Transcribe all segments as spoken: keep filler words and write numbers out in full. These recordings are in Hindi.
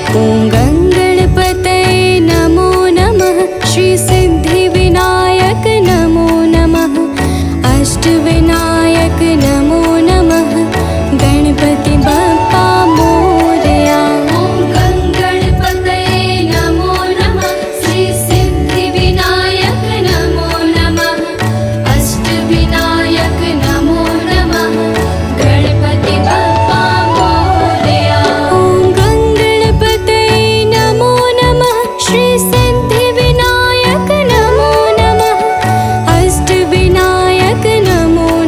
ॐ गङ्गणपतये नमो नमः। श्री सिद्धिविनायक नमो नमः। अष्टविनायक नमो नमः। गणपति बप्पा मोरया। ॐ गङ्गणपतये नमो नमः। श्री सिद्धिविनायक नमो नमः। अष्टविनायक नमो नमः। गणपति बप्पा मोरया। ॐ गङ्गणपतये नमो नमः। श्री सिद्धिविनायक नमो नमः। अष्टविनायक नमो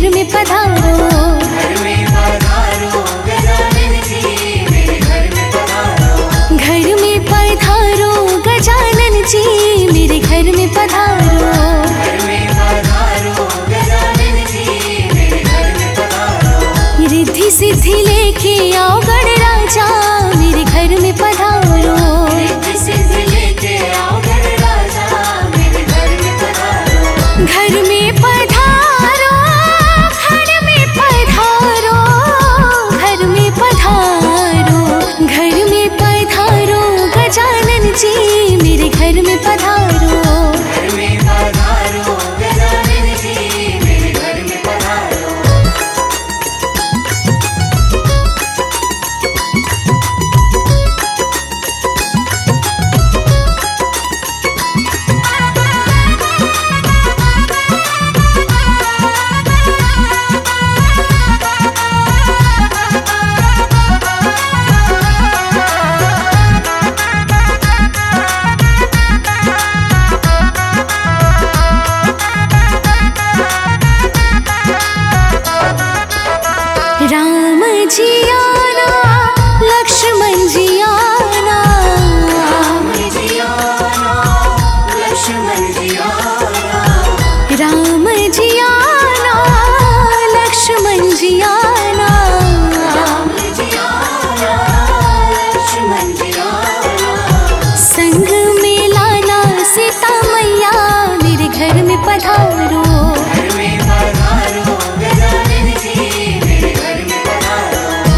घर में पधारो। घर में पधारो गजानन जी मेरे घर में पधारो। घर में पधारो गजानन जी मेरे घर में पधारो। घर में पधारो गजानन जी मेरे घर में पधारो। रिद्धि सिद्धि लेके आओ गणराजा मेरे घर में पधारो। रिद्धि सिद्धि लेके आओ गणराजा मेरे घर में पधारो। घर में पधारो घर में पधारो घर में पधारो। घर में पधारो गजानन जी मेरे घर में पधारो। घर में पधारो गजानन जी मेरे घर में पधारो। राम जी आना लक्ष्मण जी आना। राम जी आना लक्ष्मण जी आना। राम जी आना लक्ष्मण जी आना। राम जी आना लक्ष्मण जी आना। संग में लाना सीता मैया मेरे घर में पधारो। घर में पधारो गजानन जी मेरे घर में पधारो।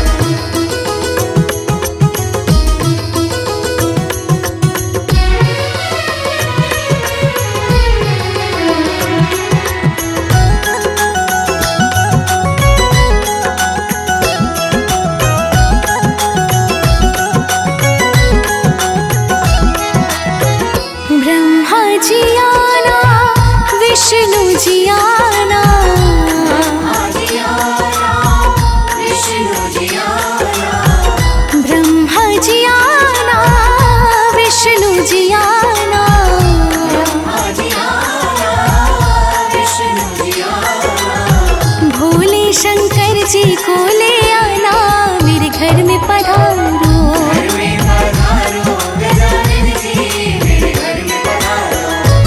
ब्रह्मा जी आना विष्णु जी आना। जी आना विष्णु जी आना। ब्रह्मा जी आना विष्णु जी आना। जी आना विष्णु जी आना। भोले शंकर जी को ले आना मेरे घर में पधारो। घर में पधारो गजानन जी मेरे घर में पधारो।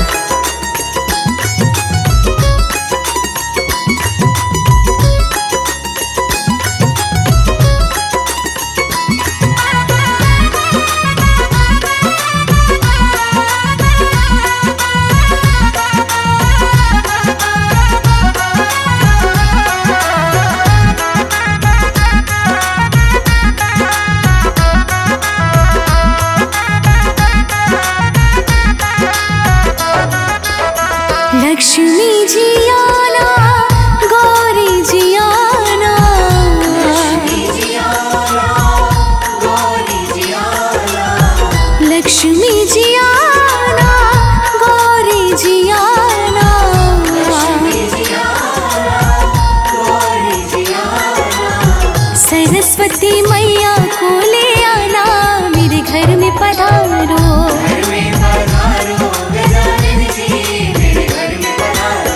लक्ष्मी जी आना गौरी जी आना। जी आना गौरी जी आना। लक्ष्मी जी आना गौरी जी आना। जी आना गौरी जी आना। सरस्वती मैया को ले आना मेरे घर में पधारो। घर में पधारो गजानन जी मेरे घर में पधारो।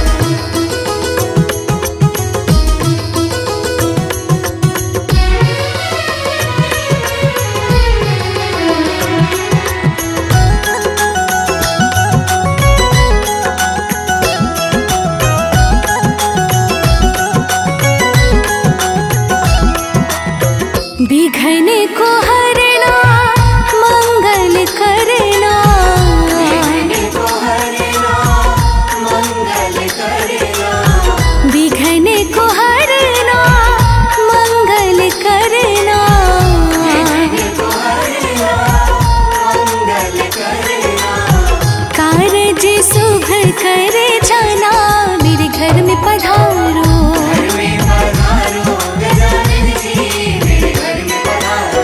विघ्न को हरना मंगल करना। विघ्न को हरना मंगल करना। विघ्न को हरना मंगल करना। विघ्न को हरना मंगल करना। कारज शुभ करे जाना मेरे घर में पधारो। घर में पधारो गजानन जी मेरे घर में पधारो।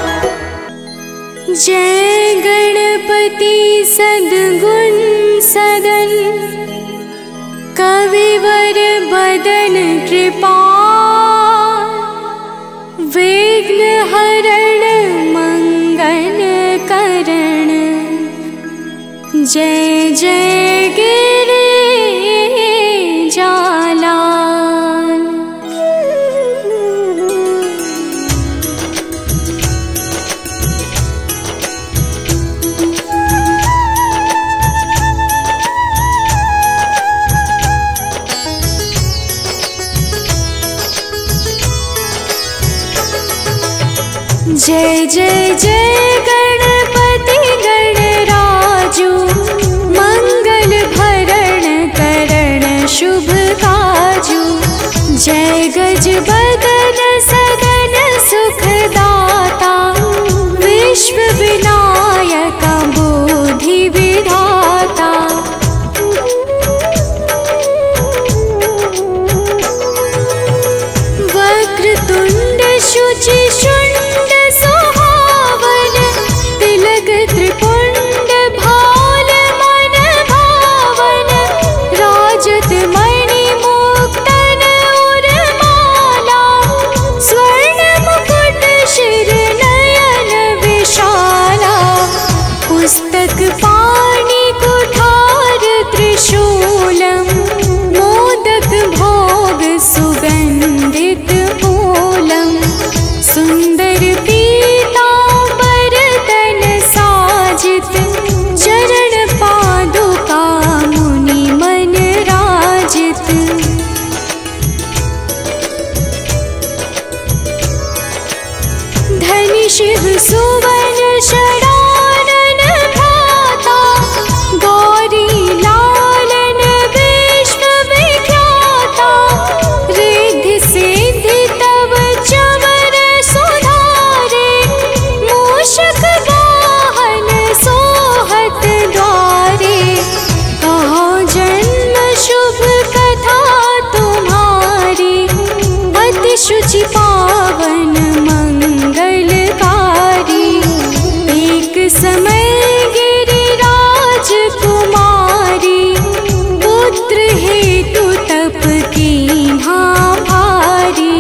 जय गणपति सद्गुण सदन कविवर बदन कृपा। विघ्न हरण मंगल करण। जय जय गिरिजालाल। जय जय जय गणपति गणराजू, मंगल भरण करण शुभ काजू। जय गज बदन सदन सुखदाता, विश्व विनायक बुद्धि विधाता। वक्रतुंड शुचि शुंड सुहावन, तिलक त्रिपुंड भाल मन भावन। राजत मणि मुक्तन उर्माला, स्वर्ण मुकुट शिर नयन विशाला। पुस्तक पाणि कुठार त्रिशूलम, मोदक भोग सुगंधित मूलम। सुंदर पीतांबर तन साजित, चरण पादुका मुनि मन राजित। धनि शिव सुवन शरानन भ्राता, गौरी लालन विश्व विख्याता। रिद्धि सिद्धि तव चमर सुधारे, मूषक वाहन सोहत द्वारे। कहो जन्म शुभ कथा तुम्हारी, अति शुचि पावन मंगलकारी। एक समय गिरिराज कुमारी, पुत्र हेतु तप कीन्हा भारी।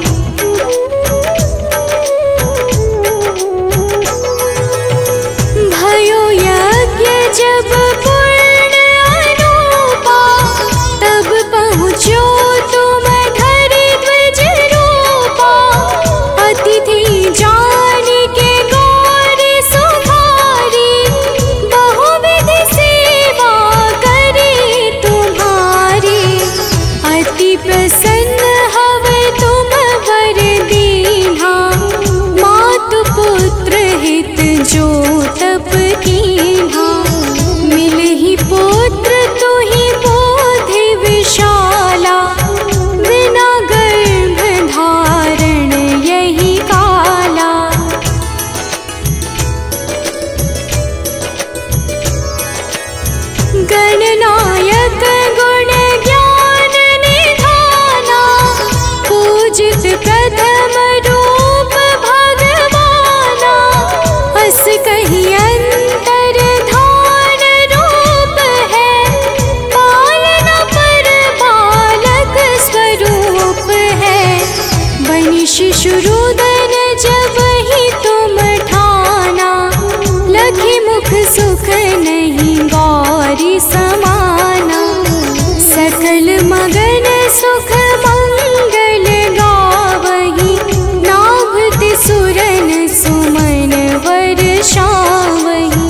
भयो यज्ञ जब पूर्ण अनुपा, तब पहुँचो तुम धरि द्विज रूपा। अतिथि जानि के गौरी सुधारी, बहुविधि सेवा करी तुम्हारी। अति प्रसन्न हवै तुम वर दीन्हा, मातु पुत्र हित जो तप कीन्हा। मिलहि पुत्र तुहि बोधि विशाला, बिना गर्भ धारण यही काला। गणनायक गुण ज्ञान निधाना, पूजित प्रथम रूप भगवाना। अस कहि अंतर धान रूप है, पालन पर बालक स्वरूप है। बनि शिशुरुदन जब ही तुम ठाना, लखि मुख सुख नहीं गौरी समाना। सकल मगन सुख मंगल गावही, नाभति सुरन सुमन वर्षावही।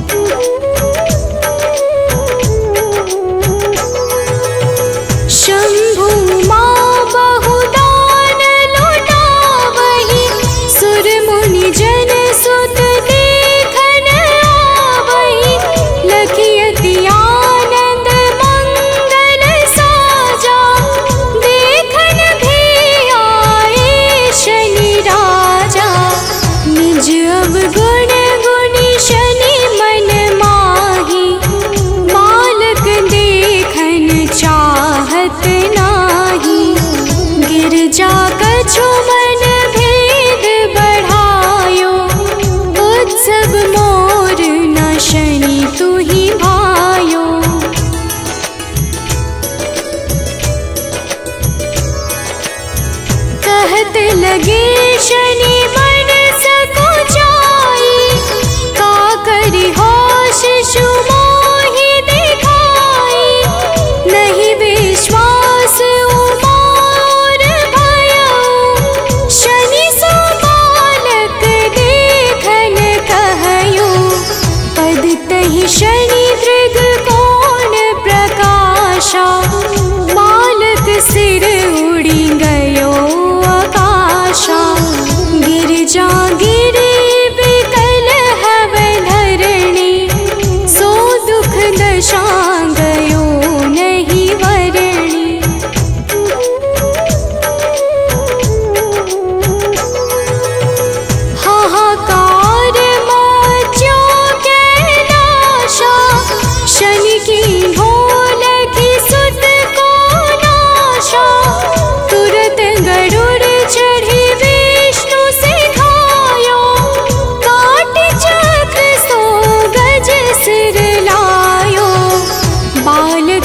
शंभु माँ बहुदान लुटावही, सुर मुनि जन सुत देखन आवही। लखि अति आनंद मंगल साजा, देखन भी आए शनि राजा। निज अवगुण गुणी शनि मन माही, बालक देखन चाहत नाही। गिरजा कछु मन भेद बढ़ायो, उत्सव मोर न शनि तुहि भायो। कहत लगे शनि मन सकुचाई, का करि होश शिशु मोहि दिखाई। नहीं विश्वास उमा और भयउ, शनि सो बालक देखन कहयो। पद तहि शनि दृग कोण प्रकाशा, बालक सिर उड़ी गयो आकाशा।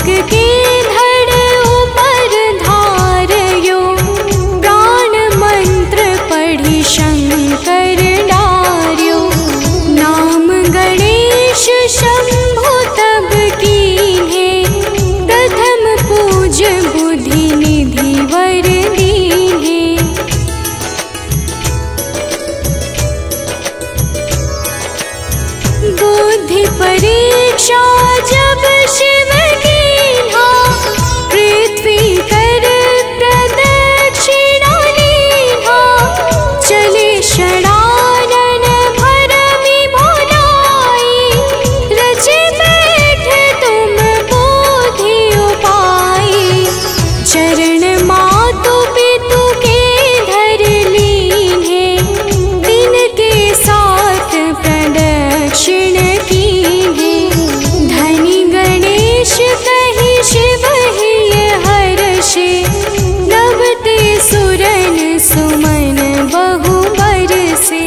कार्तिक के धड़ ऊपर धारयो, प्राण मंत्र पढ़ी शंकर डार्यो। नाम गणेश शंभु तब कीन्हे, प्रथम पूज बुद्धि निधि वर दीन्हे। बुद्धि परीक्षा जब शिव कीन्हा, पृथ्वी कर प्रदक्षिणा लीन्हा। चले षडानन भरमि भुलाई, रचे बैठे तुम बोधि उपाई। चरण मातु पितु के धर लीन्हे, दिन के साथ प्रदक्षिण कीन्हे। धनी गणेश कहि शिव हिय हर्षे, नवते सुरन सुमन बहु बरसे।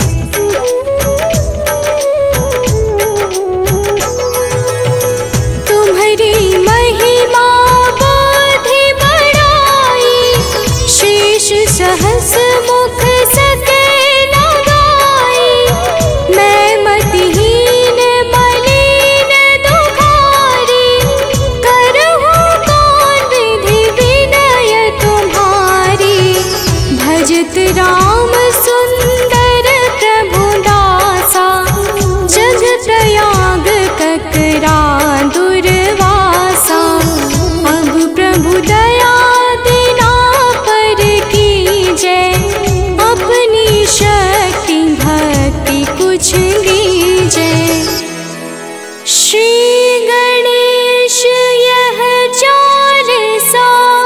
तुम्हारी महिमा बोधि बड़ाई, शेष सहस मुख सके न गाई। मैं मतिहीन मलिन दुखारी, करहूँ कौन विधि विनय तुम्हारी। भजत राम सुंदर प्रभु दासा, जग प्रयाग ककरा दुर्वासा। अब प्रभु दया देना पर कीजय, अपनी शक्ति भक्ति कुछ दीजय। श्री गणेश यह चालीसा,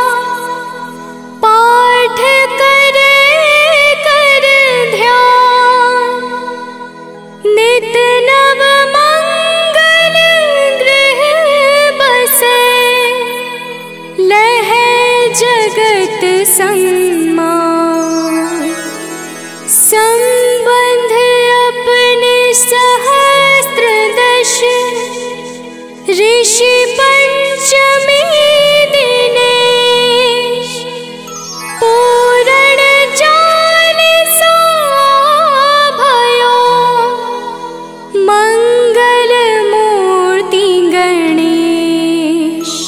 पाठ करे कर ध्यान। नित नव मंगल गृह बसे, लहै जगत सम्मान। संबंध अपने सहस्त्र दश, ऋषि पंचमी दिनेश। पूरण चालीसा भयो, मंगल मूर्ति गणेश।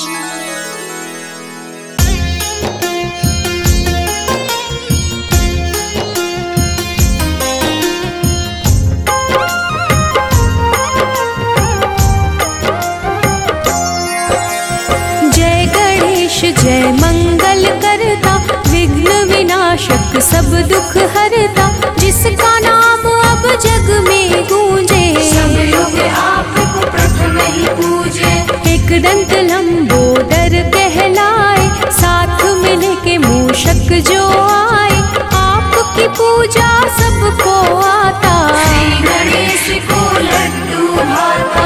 जय गणेश जय मंगल करता, विघ्न विनाशक सब दुख हरता। जिसका नाम अब जग में गूंजे, सब लोग आपको प्रथम ही पूजे। एक दंत लंबोदर कहलाए, साथ मिल के मूषक जो आए। आपकी पूजा सबको आता, श्री गणेश को लड्डू भाता।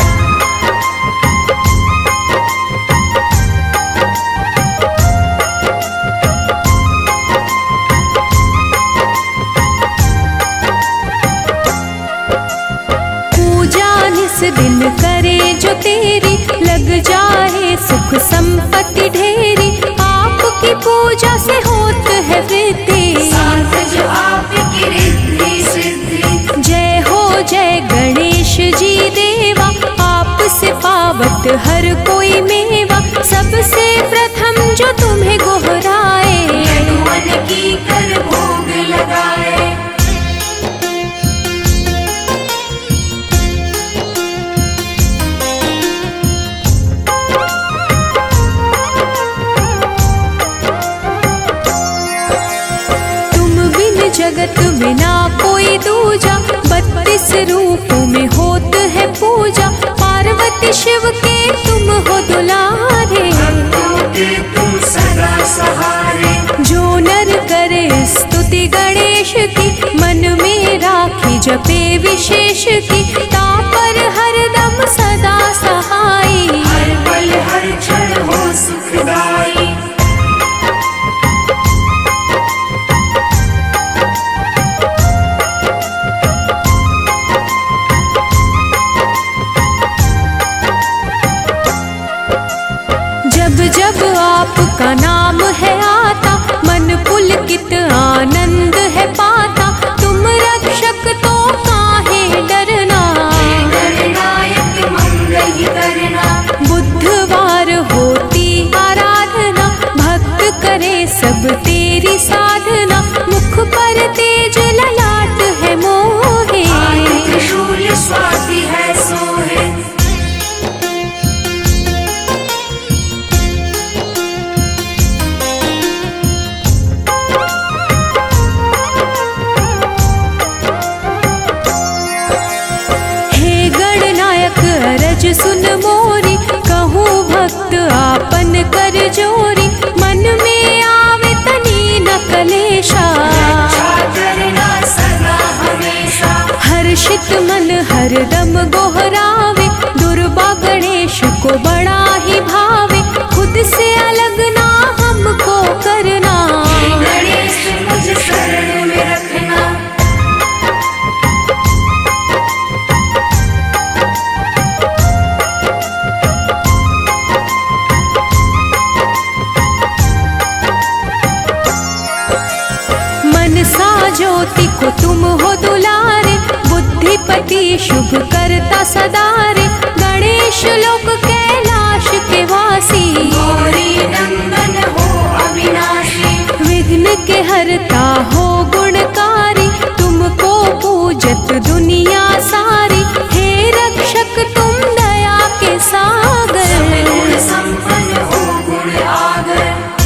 पूजा निस दिन करे जो तेरी, लग जाए सुख संपत्ति ढेरी। आपकी पूजा से होत है वृद्धि, साथ जो आपकी रिद्धि सिद्धि। जय हो जय गणेश जी देवा, आपसे पावत हर कोई मेवा। सबसे प्रथम जो तुम्हें गोहराए, यदुवन की कर भोग लगाए। जगत में ना कोई दूजा, बत्तीस रूपों में होत है पूजा। पार्वती शिव के तुम हो दुलारे, भक्तों के तुम सदा सहारे। जो नर करे स्तुति गणेश की, मन में राखी जपे विशेष की। तापर हरदम सदा सहाई, हर पल हर क्षण हो सुखदाई। जब जब आपका नाम है आता, मन पुलकित आनंद है पाता। तुम रक्षक तो काहे डरना, गणनायक मंगल ही करना। बुधवार होती आराधना, भक्त करे सब तेरी साधना। मुख पर तेज ललाट है मोहे, त्रिशूल स्वाति है सोहे। अरज सुन मोरी, कहूँ भक्त आपन कर जोरी। मन में आवे तनी न कलेशा, करना सदा हमेशा। हर्षित मन हरदम गोहरावे, दुर्बा गणेश को बड़ा ही भावे। खुद से अलग ना हमको करना, गणेश मुझे शरण में रखना। ज्योति को तुम हो दुलारे, बुद्धिपति शुभ करता सदारे। गणेश लोक कैलाश के वासी, गौरी नंदन हो अविनाशी। विघ्न के हरता हो गुणकारी, तुमको पूजत दुनिया सारी। हे रक्षक तुम दया के सागर, गुण संपन्न हो गुण आगर।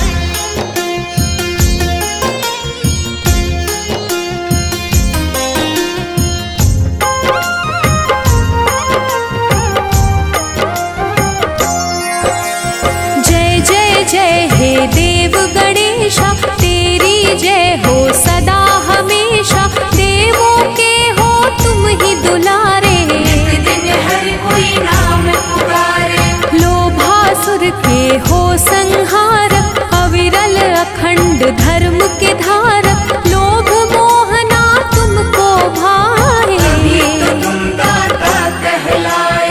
जय हे देव गणेशा, तेरी जय हो सदा हमेशा। देवों के हो तुम ही दुलारे, एक दिन हर कोई नाम पुकारे। लोभासुर के हो संहार, अविरल अखंड धर्म के धारक। लोभ मोहना तुमको भाए, तो तुम दाता कहलाए।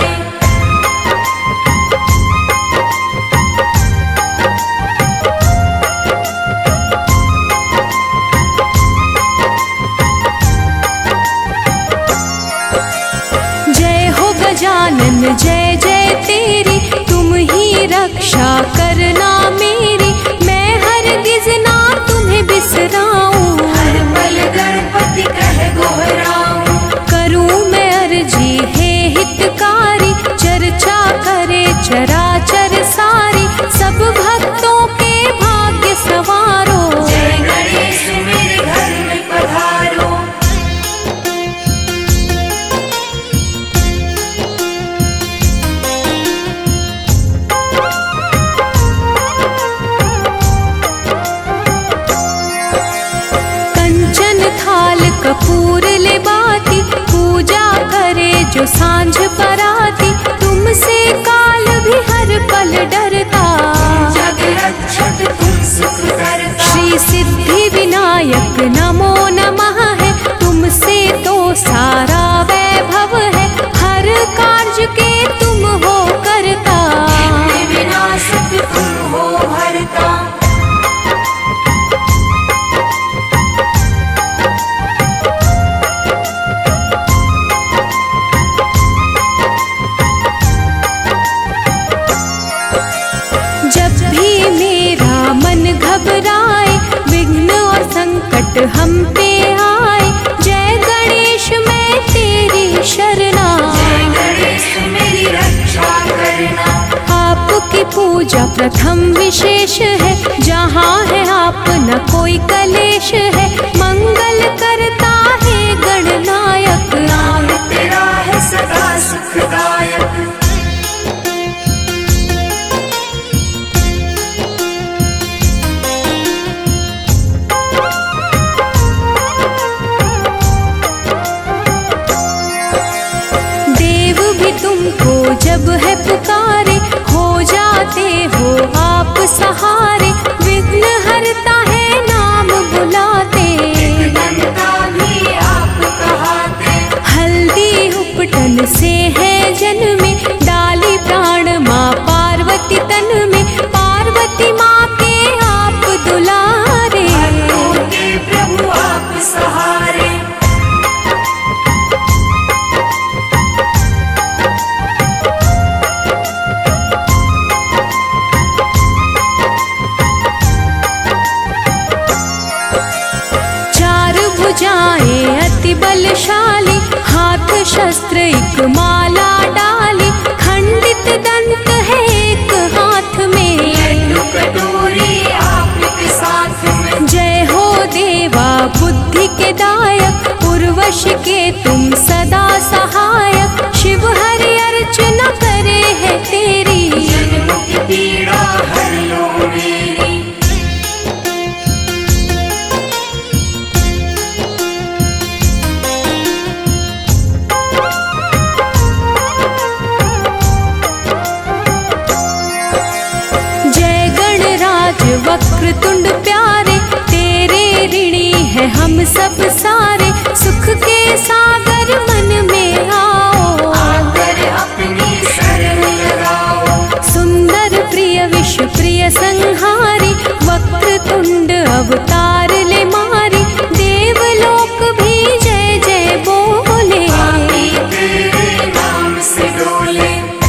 गजानन जय जय तेरी, तुम ही रक्षा करना मेरी। मैं हरगिज ना तुम्हें बिसराऊं, हर पल गणपति कह गोहराऊं। करूं मैं अर्जी हे हितकारी, चर्चा करे चराचर सारी। सब भक्तों के भाग्य सवारो, जय गणेश मेरे घर में पधारो। कपूर ले बाती, पूजा करे जो सांझ पराती। तुमसे काल भी हर पल डरता, जग रक्षक तुम सुख करता। श्री सिद्धि विनायक नमो नमः है, तुमसे तो सारा वैभव है। हर कार्य के तुम हो करता, विनाशक तुम हो भरता। घबराए, विघ्न और संकट हम पे आए। जय गणेश मैं तेरी शरणा, जय गणेश मेरी रक्षा करना। आपकी पूजा प्रथम विशेष है, जहाँ है आप न कोई कलेश है। मंगल करता है गणनायक, नाम तेरा है सदा सुखदायक। तुमको जब है पुकारे, हो जाते हो आप सहारे। विघ्न हरता है नाम बुलाते, भी आप कहाते। हल्दी उपटन से है जन्मे, अति बलशाली, हाथ शस्त्र एक माला डाली, खंडित दंत है एक हाथ में, लड्डू कटोरी आपके साथ में। जय हो देवा बुद्धि के दायक, उर्वश के तुम सदा सहायक, शिव हरि अर्चना करे है तेरी, जन्म की पीड़ा हर लो मेरी। वक्रतुंड प्यारे, तेरे ऋणी है हम सब सारे, सुख के सागर मन में आओ, आकर अपनी शरण लगाओ। सुंदर प्रिय विश्व प्रिय संहारी, वक्रतुंड अवतार ले मारी, देवलोक भी जय जय बोले, पापी तेरे नाम से डोले।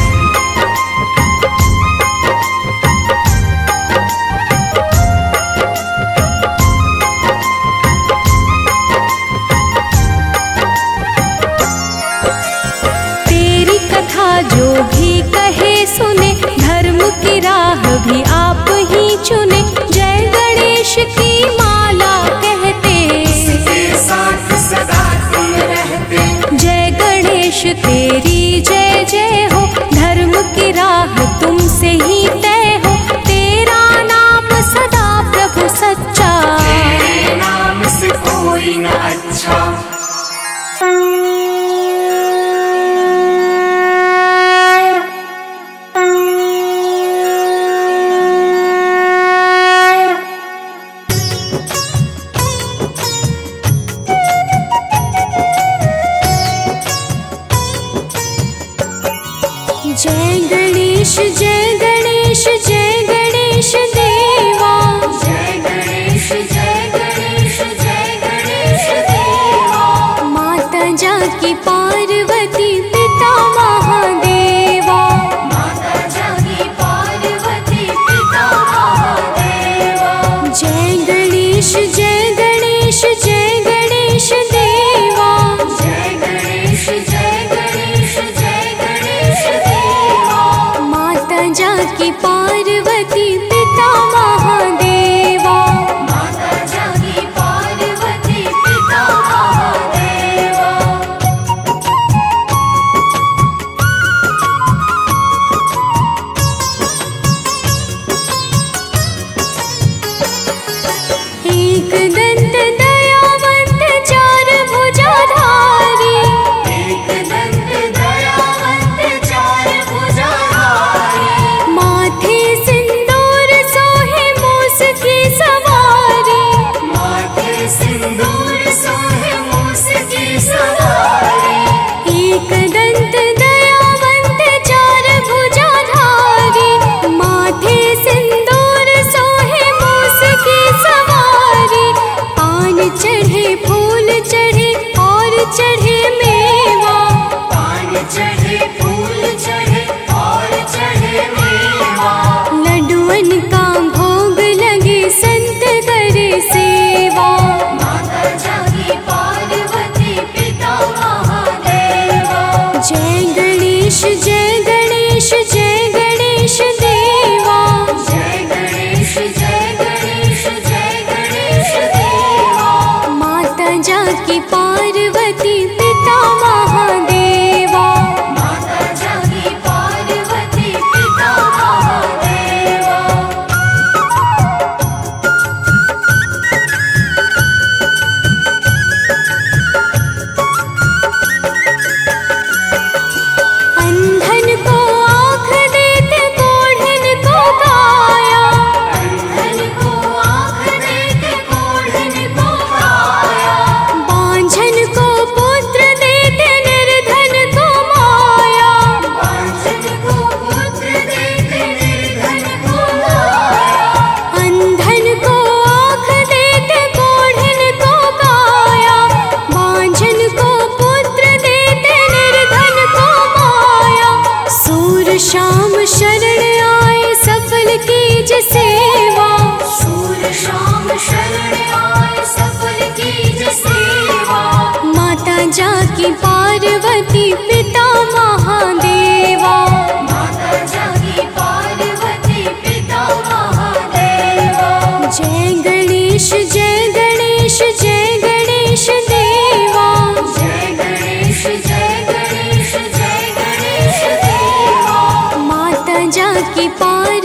जो भी कहे सुने, धर्म की राह भी आप ही चुने, जय गणेश की माला कहते, उसके साथ सदा तुम रहते। जय गणेश तेरी जय जय हो, धर्म की राह तुमसे ही तय हो, तेरा नाम सदा प्रभु सच्चा, तेरे नाम से कोई न अच्छा। जय गणेश जय गणेश जय गणेश देवा, जय गणेश जय गणेश जय गणेश देवा। माता जाकी पार्वती पिता महादेवा, माता जाकी पार्वती पिता महादेवा। जय गणेश जय गणेश जय गणेश देवा, जय गणेश जय गणेश जय गणेश देवा। माता जाकी पार्वती पिता महादेवा, माता जाकी पार्वती पिता महादेवा। एक दंत दयावंत चार भुजाधारी, एक दंत दयावंत चार भुजाधारी, माथे सिंदूर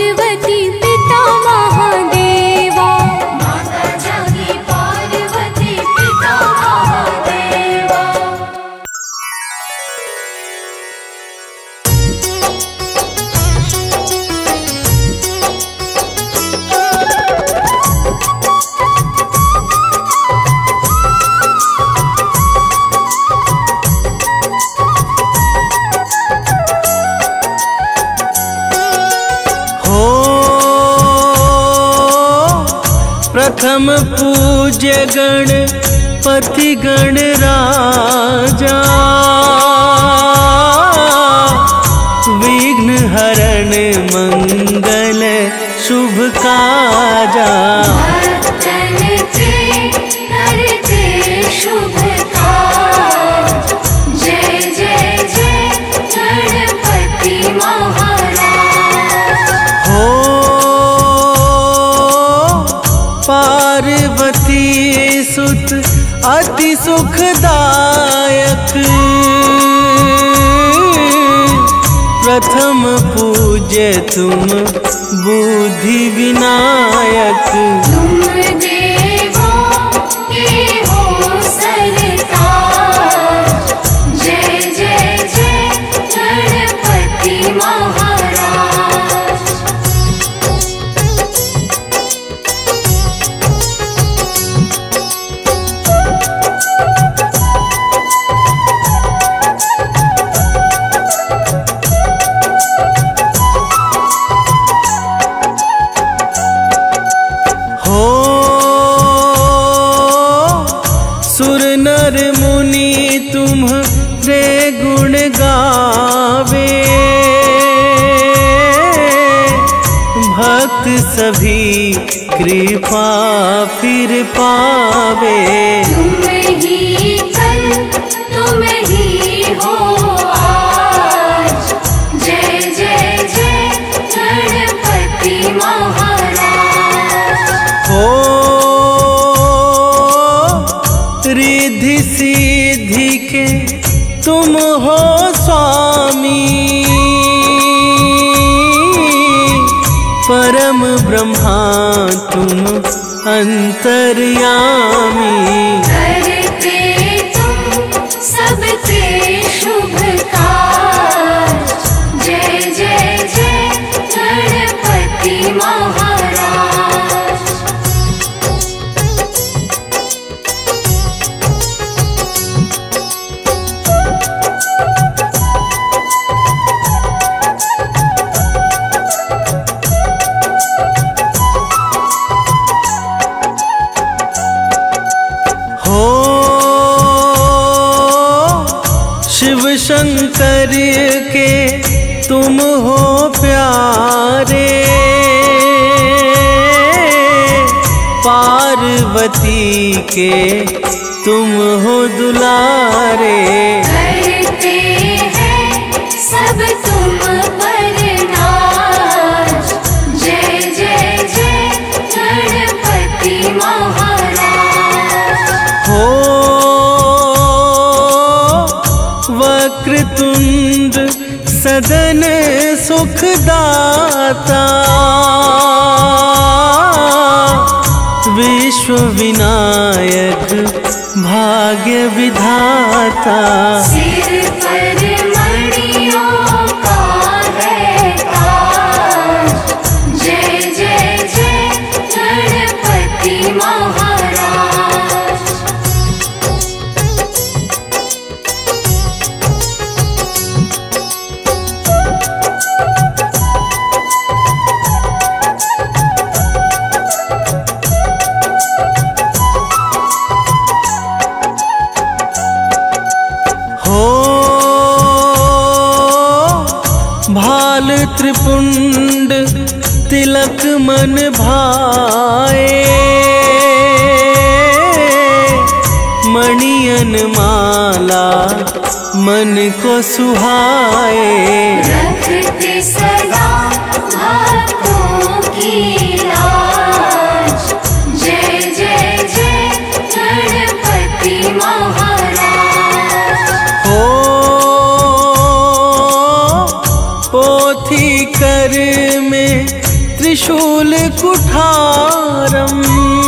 पार्वती पिता महादेवा। माता जागी पार्वती पिता महादेवा। प्रथम पूज्य गणपति गणराजा, विघ्न हरण मंगल शुभ काजा। भक्तन के करते शुभ काज, जय जय जय गणपति महाराज। हो पार्वती सुत अति सुखदायक, प्रथम पूज्य तुम बुद्धि विनायक। तुम देवों के हो सरताज, जय जय जय गणपति महाराज। सुर नर मुनि तुम्हारे गुण गावे, भक्त सभी कृपा फिर पावे। तुम ही कल तुम ही हो आज, जय जय जय गणपति महाराज। हो रिद्धि सिद्धि के तुम हो स्वामी, परम ब्रह्मा तुम अंतर्यामी। करते तुम सबके शुभ काज, जय जय जय गणपति महाराज। शिव शंकर के तुम हो प्यारे, पार्वती के तुम हो दुलारे। करते हैं सब तुम पर नाज, जय जय जय गणपति महाराज। हो वक्रतुंड सदन सुखदाता, विश्व विनायक भाग्य विधाता। सिर पर मणियों का है ताज, जय जय जय गणपति महाराज। भाल त्रिपुंड तिलक मन भाए, मणियन माला मन को सुहाए। रखते सदा भक्तों की लाज, जय जय जय गणपति महाराज। हो पोथी कर में त्रिशूल कुठारम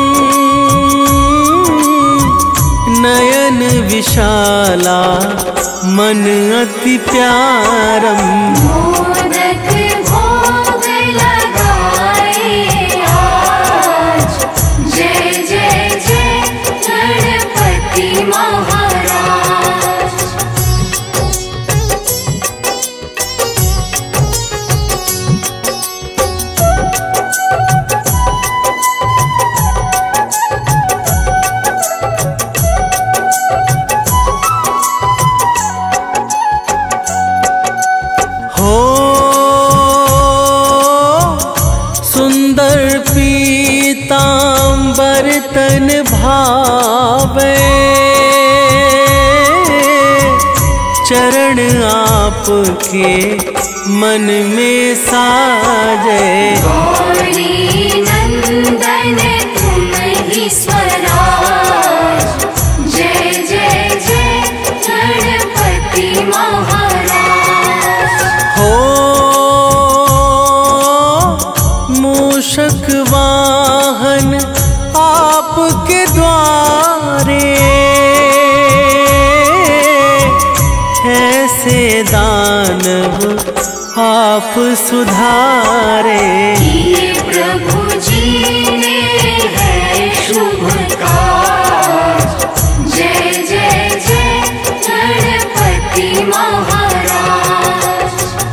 नयन विशाला मन अति प्यारम। मोदक भोग लगाए आज, जय जय जय गणपति महाराज। हो सुंदर पीतांबर तन भावे, चरण आपके मन में साजे। गौरी नंदन तुम ही स्वराज, जय जय जय गणपति महाराज। हो मूषक वाहन आपके द्वारे, ऐसे दानव आप सुधारे। ये प्रभु जी ने है शुभ काज, जय जय जय गणपति महाराज।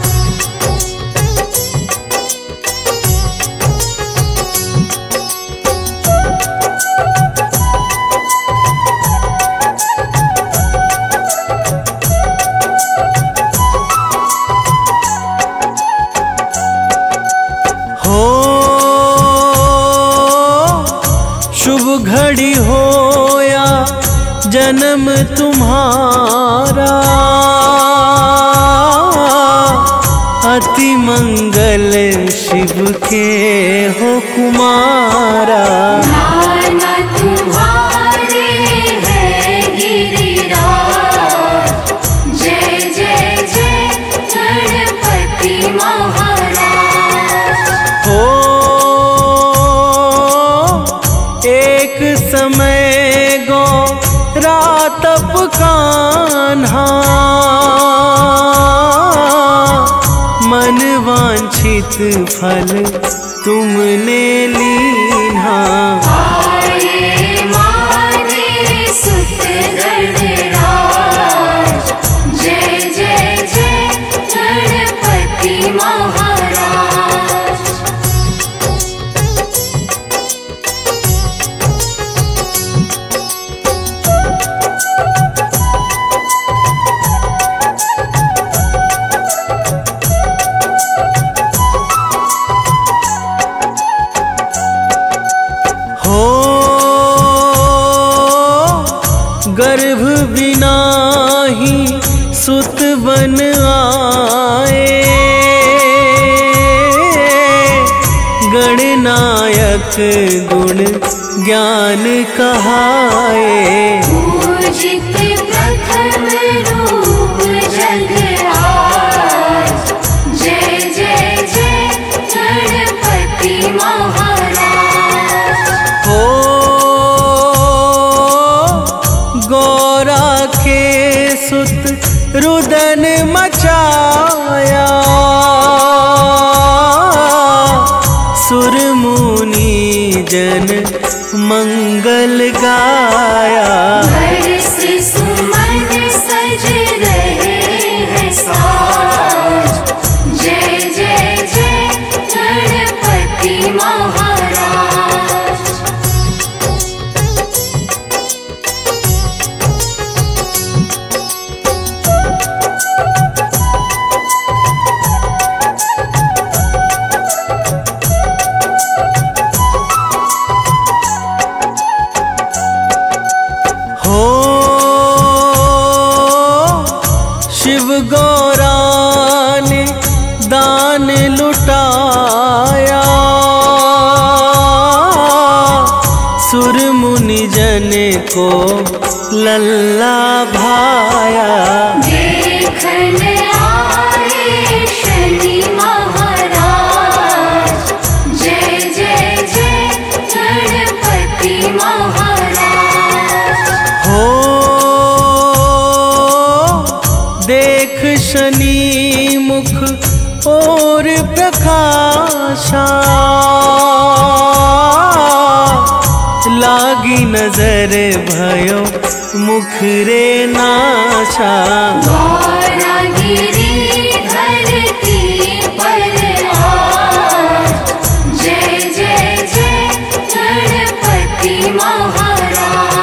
हो शुभ घड़ी हो या जन्म तुम्हारा, अति मंगल शिव के हो कुमारा। नाना तुम्हारे है गिरिराज, जय जय जय गणपति महाराज। हो एक समय गो रातप कान्हा, मन वांछित फल तुमने लीन्हा। आए माने सुत गणराज, जय जय जय गणपति महाराज। हो गर्भ बिना ही सुत बन आए, गणनायक गुण ज्ञान कहाए। पूजित प्रथम रूप जगराज, जय जय जय गणपति महाराज। हो गौरा के सुत रुदन मचाया, सुर मुनि जन मंगल गाया। बरस सुमन सज रहे हैं साज, जय जय जय गणपति महाराज। हो शिव गौरा ने दान लुटाया, सुर मुनि जन को लल्ला भाया। देखन आए शनि महाराज, नजर भयो मुख रे नाशा। गौरा गिरी धरती पर आज, जय जय जय गणपति महाराज।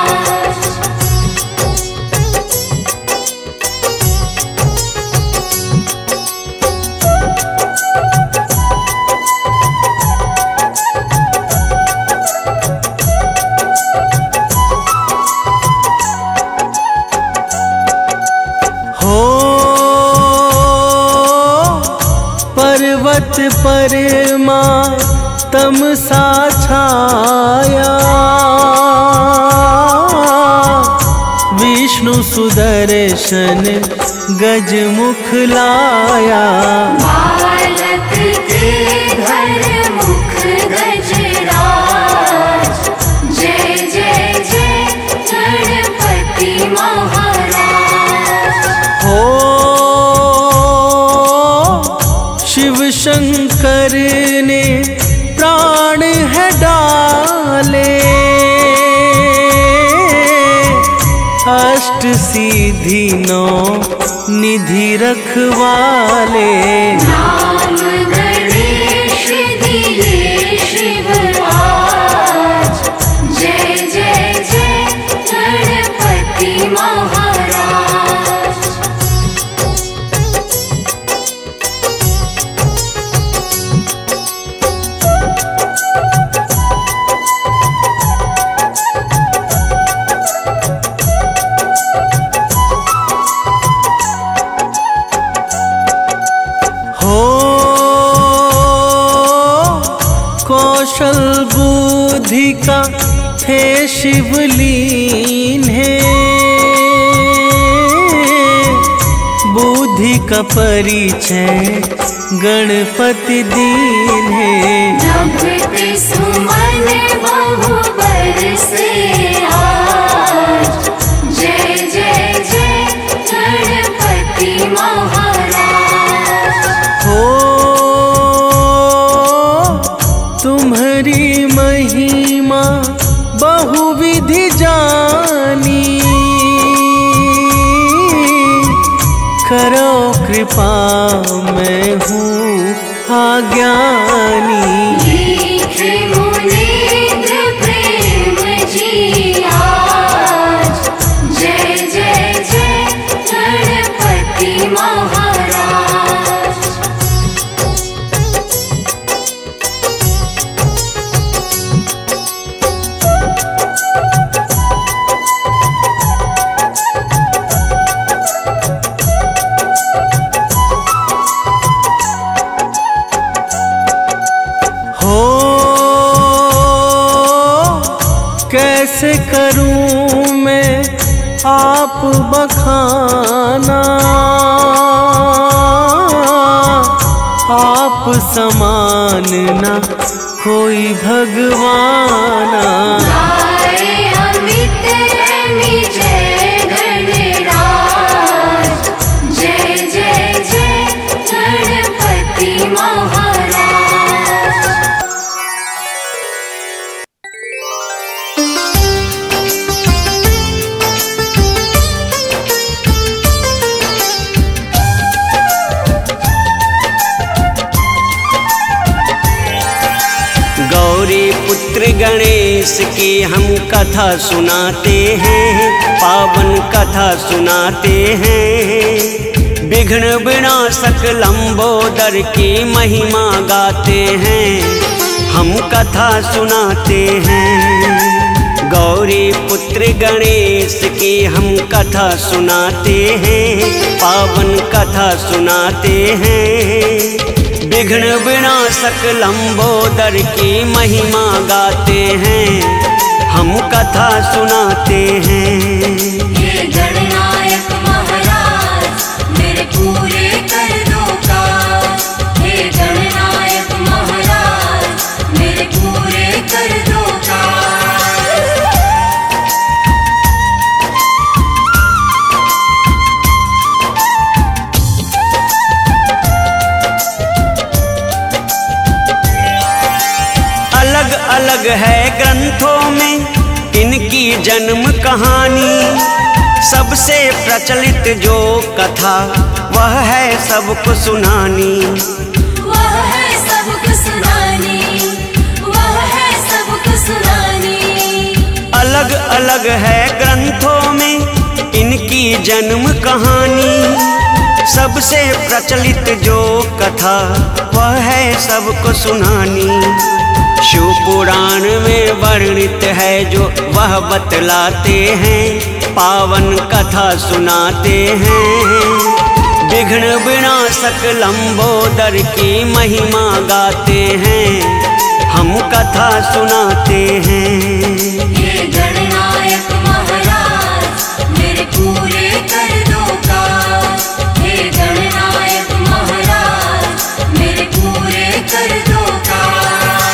पर्वत परमा तम सा छाया, विष्णु सुदर्शन गज मुख लाया। बालक के घर मुख गजराज, जय जय जय गणपति महाराज। हो शिव शंकर ने प्राण है डाले, अष्ट सिद्धि नौ निधि रखवाले। नाम गणेश दिए शिव आज, जय जय जय गणपति महाराज। कौशल बुद्धि का है शिवलीन है, बुद्धि का परिचय गणपति दीन है। नभते सुमन बहु बरसे आज, जय जय जय गणपति महाराज। हो तुम्हारी महिमा बहुविधि जानी, करो कृपा मैं हूँ अज्ञानी। लिखे मुनीन्द्र प्रेम जी आज, जय जय जय गणपति महाराज। कैसे करूं मैं आप बखाना, आप समान ना कोई भगवाना। गाए अमित अमी जय गणराज, जय जय जय गणपति महाराज। गौरी पुत्र गणेश की हम कथा सुनाते हैं, पावन कथा सुनाते हैं। विघ्न विनाशक लंबोदर की महिमा गाते हैं, हम कथा सुनाते हैं। गौरी पुत्र गणेश की हम कथा सुनाते हैं, पावन कथा सुनाते हैं। विघ्न विनाशक लंबोदर की महिमा गाते हैं, हम कथा सुनाते हैं। हे गणनायक महाराज मेरे पूरे कर दो काज, हे गणनायक महाराज मेरे पूरे कर दो काज। अलग अलग है ग्रंथों में इनकी जन्म कहानी सबसे प्रचलित जो कथा वह है सबको सुनानी। वह है सबको सुनानी, वह है सबको सुनानी। अलग अलग है ग्रंथों में इनकी जन्म कहानी सबसे प्रचलित जो कथा वह है सबको सुनानी। शिव पुराण में वर्णित है जो वह बतलाते हैं, पावन कथा सुनाते हैं। विघ्न विनाशक लंबोदर की महिमा गाते हैं, हम कथा सुनाते हैं। हे गणनायक महाराज मेरे पूरे कर दो काज। हे गणनायक महाराज मेरे पूरे कर दो काज।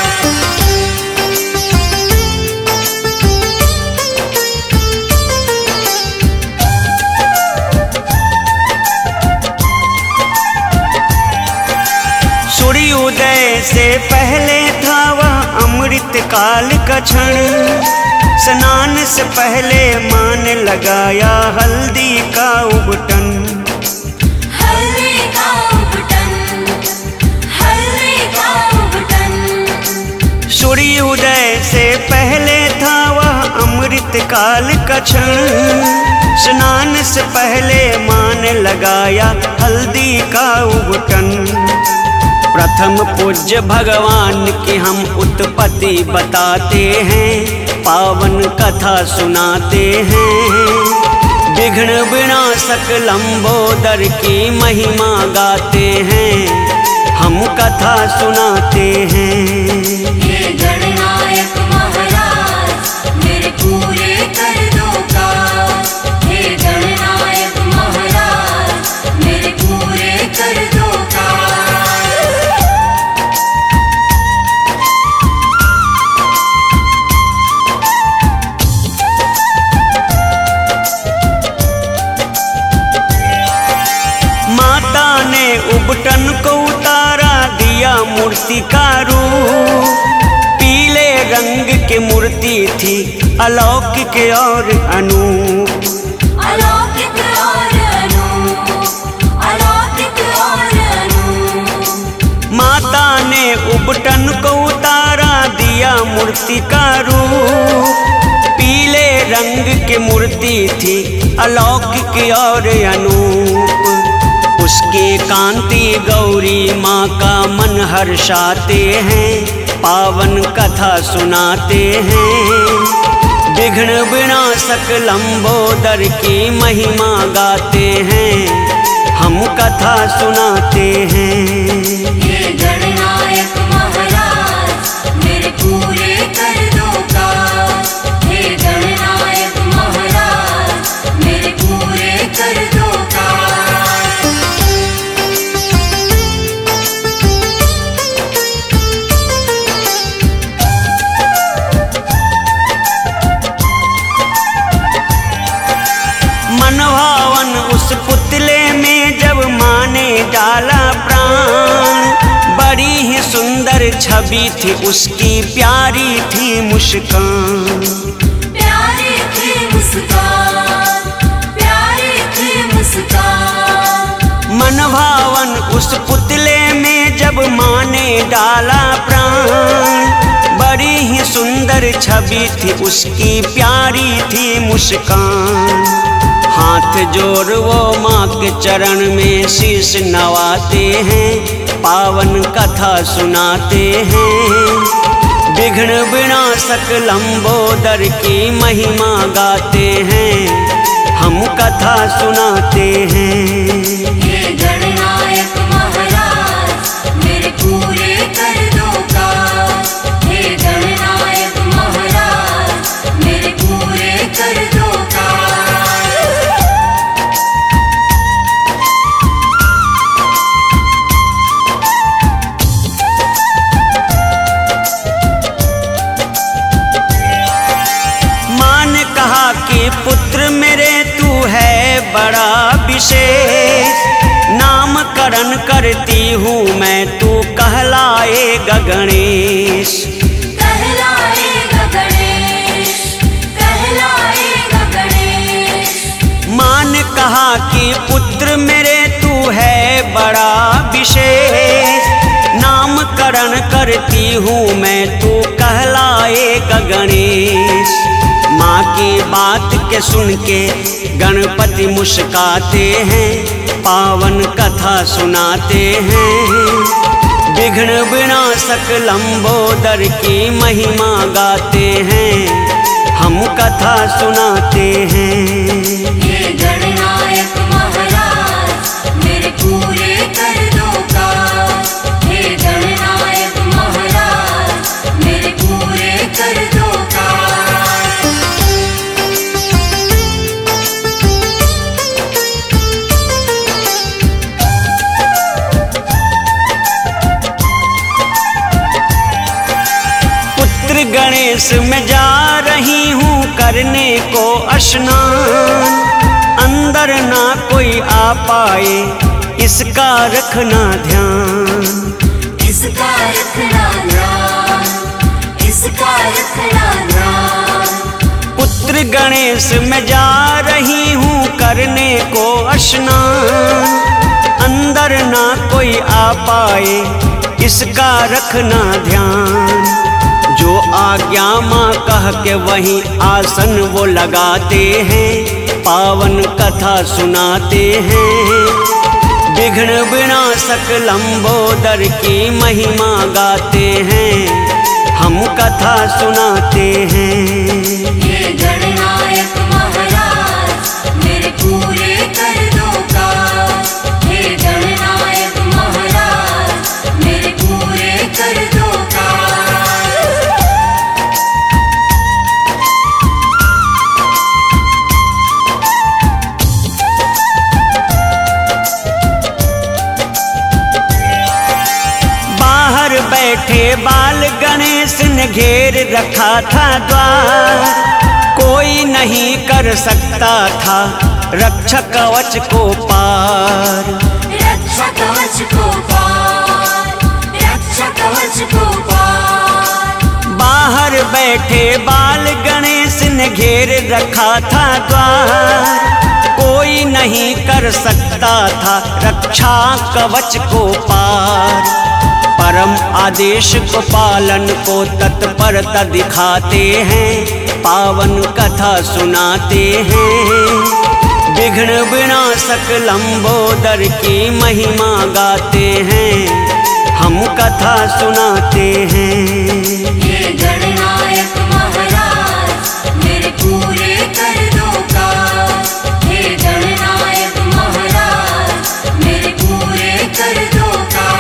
सूर्योदय से पहले था वह अमृत काल का क्षण। स्नान से पहले माँ ने लगाया हल्दी का उबटन। हल्दी का उबटन, हल्दी का उबटन। सूर्योदय से पहले था वह अमृत काल का क्षण। स्नान से पहले माँ ने लगाया हल्दी का उबटन। प्रथम पूज्य भगवान की हम उत्पत्ति बताते हैं, पावन कथा सुनाते हैं। विघ्न विनाशक लंबोदर की महिमा गाते हैं, हम कथा सुनाते हैं। हे गणनायक महाराज मेरे पूरे कर दो काज। हे गणनायक महाराज मेरे पूरे कर दो काज। उबटन को उतारा दिया मूर्ति का रूप। पीले रंग की मूर्ति थी अलौकिक और अनूप। अलौकिक और अनूप, अलौकिक और अनूप। माता ने उबटन को उतारा दिया मूर्ति का रूप। पीले रंग की मूर्ति थी अलौकिक और अनूप। उसकी कांति गौरी माँ का मन हर्षाते हैं, पावन कथा सुनाते हैं। विघ्न विनाशक लंबोदर की महिमा गाते हैं, हम कथा सुनाते हैं। हे गणनायक महाराज मेरे पूरे कर दो काज। हे गणनायक महाराज मेरे पूरे कर दो काज। मनभावन उस पुतले में जब माँ ने डाला प्राण। बड़ी ही सुंदर छवि थी उसकी, प्यारी थी मुस्कान। प्यारी थी मुस्कान, प्यारी थी मुस्कान। मनभावन उस पुतले में जब माँ ने डाला प्राण। बड़ी ही सुंदर छवि थी उसकी, प्यारी थी मुस्कान। हाथ जोड़ वो माँ के चरण में शीश नवाते हैं, पावन कथा सुनाते हैं। विघ्न विनाशक लंबोदर की महिमा गाते हैं, हम कथा सुनाते हैं। हे गणनायक महाराज मेरे पूरे कर दो काज। हे गणनायक महाराज मेरे पूरे कर दो काज। पुत्र मेरे तू है बड़ा विशेष। नामकरण करती हूँ मैं, तू कहलाएगा गणेश। कहलाएगा गणेश, हूँ मैं, तू कहलाएगा गणेश। माँ की बात के सुन के गणपति मुस्काते हैं, पावन कथा सुनाते हैं। विघ्न विनाशक लंबोदर की महिमा गाते हैं, हम कथा सुनाते हैं। हे गणनायक महाराज मेरे पूरे कर दो काज। हे गणनायक महाराज मेरे पूरे कर दो काज। पुत्र गणेश मैं जा रही हूँ करने को स्नान, अंदर ना कोई आ पाए इसका रखना ध्यान। इसका रखना ध्यान, इसका रखना ध्यान। पुत्र गणेश मैं जा रही हूँ करने को स्नान, अंदर ना कोई आ पाए इसका रखना ध्यान। जो आज्ञा माँ कह के वहीं आसन वो लगाते हैं, पावन कथा सुनाते हैं। विघ्न विनाशक लंबोदर की महिमा गाते हैं, हम कथा सुनाते हैं। हे गणनायक महाराज मेरे पूरे कर दो काज। हे गणनायक महाराज मेरे पूरे कर दो काज। बैठे बाल गणेश ने घेर रखा था द्वार, कोई नहीं कर सकता था रक्षा कवच को पार। रक्षा कवच को पार, रक्षा कवच को पार। बाहर बैठे बाल गणेश ने घेर रखा था द्वार, कोई नहीं कर सकता था रक्षा कवच को पार। परम आदेश को पालन को तत्परता दिखाते हैं, पावन कथा सुनाते हैं। विघ्न विनाशक लंबोदर की महिमा गाते हैं, हम कथा सुनाते हैं। हे गणनायक महाराज मेरे पूरे कर दो काज। हे गणनायक महाराज मेरे पूरे कर दो काज।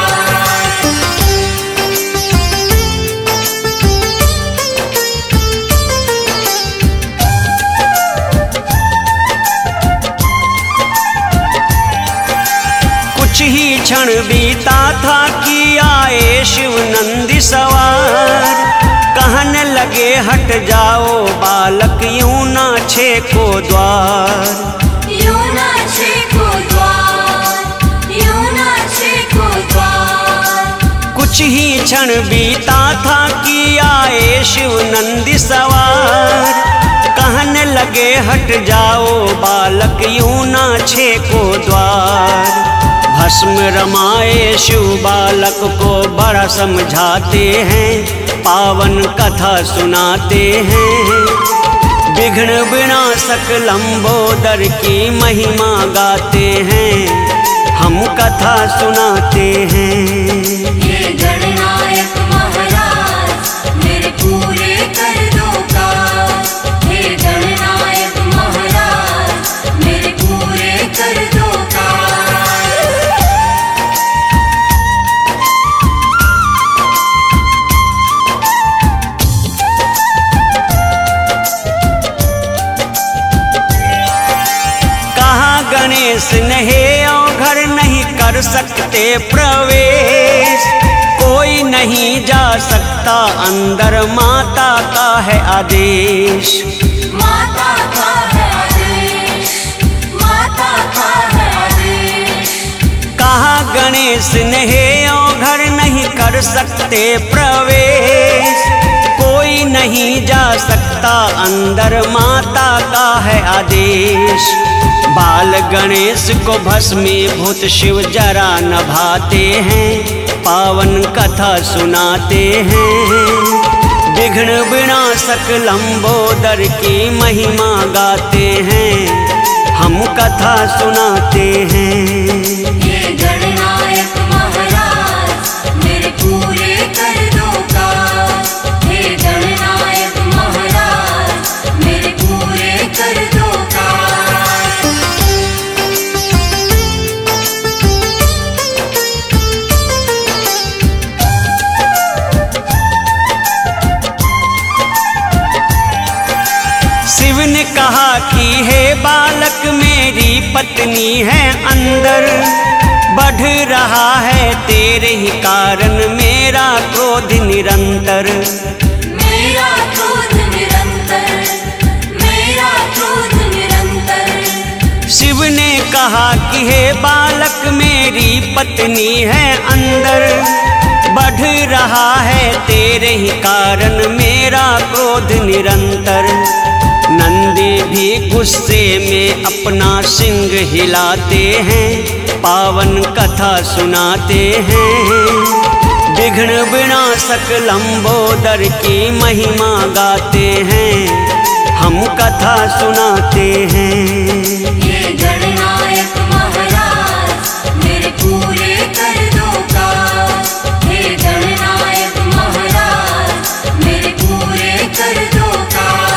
कुछ ही क्षण बीता था कि आए शिव नंदी सवार, कहने लगे हट जाओ बालक यूं ना छेको द्वार। यूं ना छेको द्वार, यूं ना छेको द्वार। कुछ ही क्षण बीता था कि आए शिव नंदी सवार, कहने लगे हट जाओ बालक यूं ना छेको द्वार। भस्म रमाए शिव बालक को बड़ा समझाते हैं, पावन कथा सुनाते हैं। विघ्न विनाशक लंबोदर की महिमा गाते हैं, हम कथा सुनाते हैं। हे गणनायक महाराज मेरे पूरे कर दो काज। हे गणनायक महाराज मेरे पूरे कर दो काज। गणेश नहीं और घर नहीं कर सकते प्रवेश, कोई नहीं जा सकता अंदर, माता का है आदेश। माता का है आदेश, माता का है आदेश। कहा गणेश नहीं और घर नहीं कर सकते प्रवेश, कोई नहीं जा सकता अंदर, माता का है आदेश। बाल गणेश को भस्मीभूत शिव जरा नभाते हैं, पावन कथा सुनाते हैं। विघ्न विनाशक लंबोदर की महिमा गाते हैं, हम कथा सुनाते हैं। हे गणनायक महाराज मेरे पूरे कर दो काज। हे गणनायक महाराज मेरे पूरे कर दो काज। शिव ने कहा कि हे बालक मेरी पत्नी है अंदर, बढ़ रहा है तेरे ही कारण मेरा क्रोध निरंतर। मेरा क्रोध निरंतर, मेरा क्रोध निरंतर। शिव ने कहा कि हे बालक मेरी पत्नी है अंदर, बढ़ रहा है तेरे ही कारण मेरा क्रोध निरंतर। नंदी भी गुस्से में अपना सिंग हिलाते हैं, पावन कथा सुनाते हैं। विघ्न विनाशक लंबोदर की महिमा गाते हैं, हम कथा सुनाते हैं। हे गणनायक महाराज मेरे पूरे कर दो काज। हे गणनायक महाराज मेरे पूरे कर दो काज।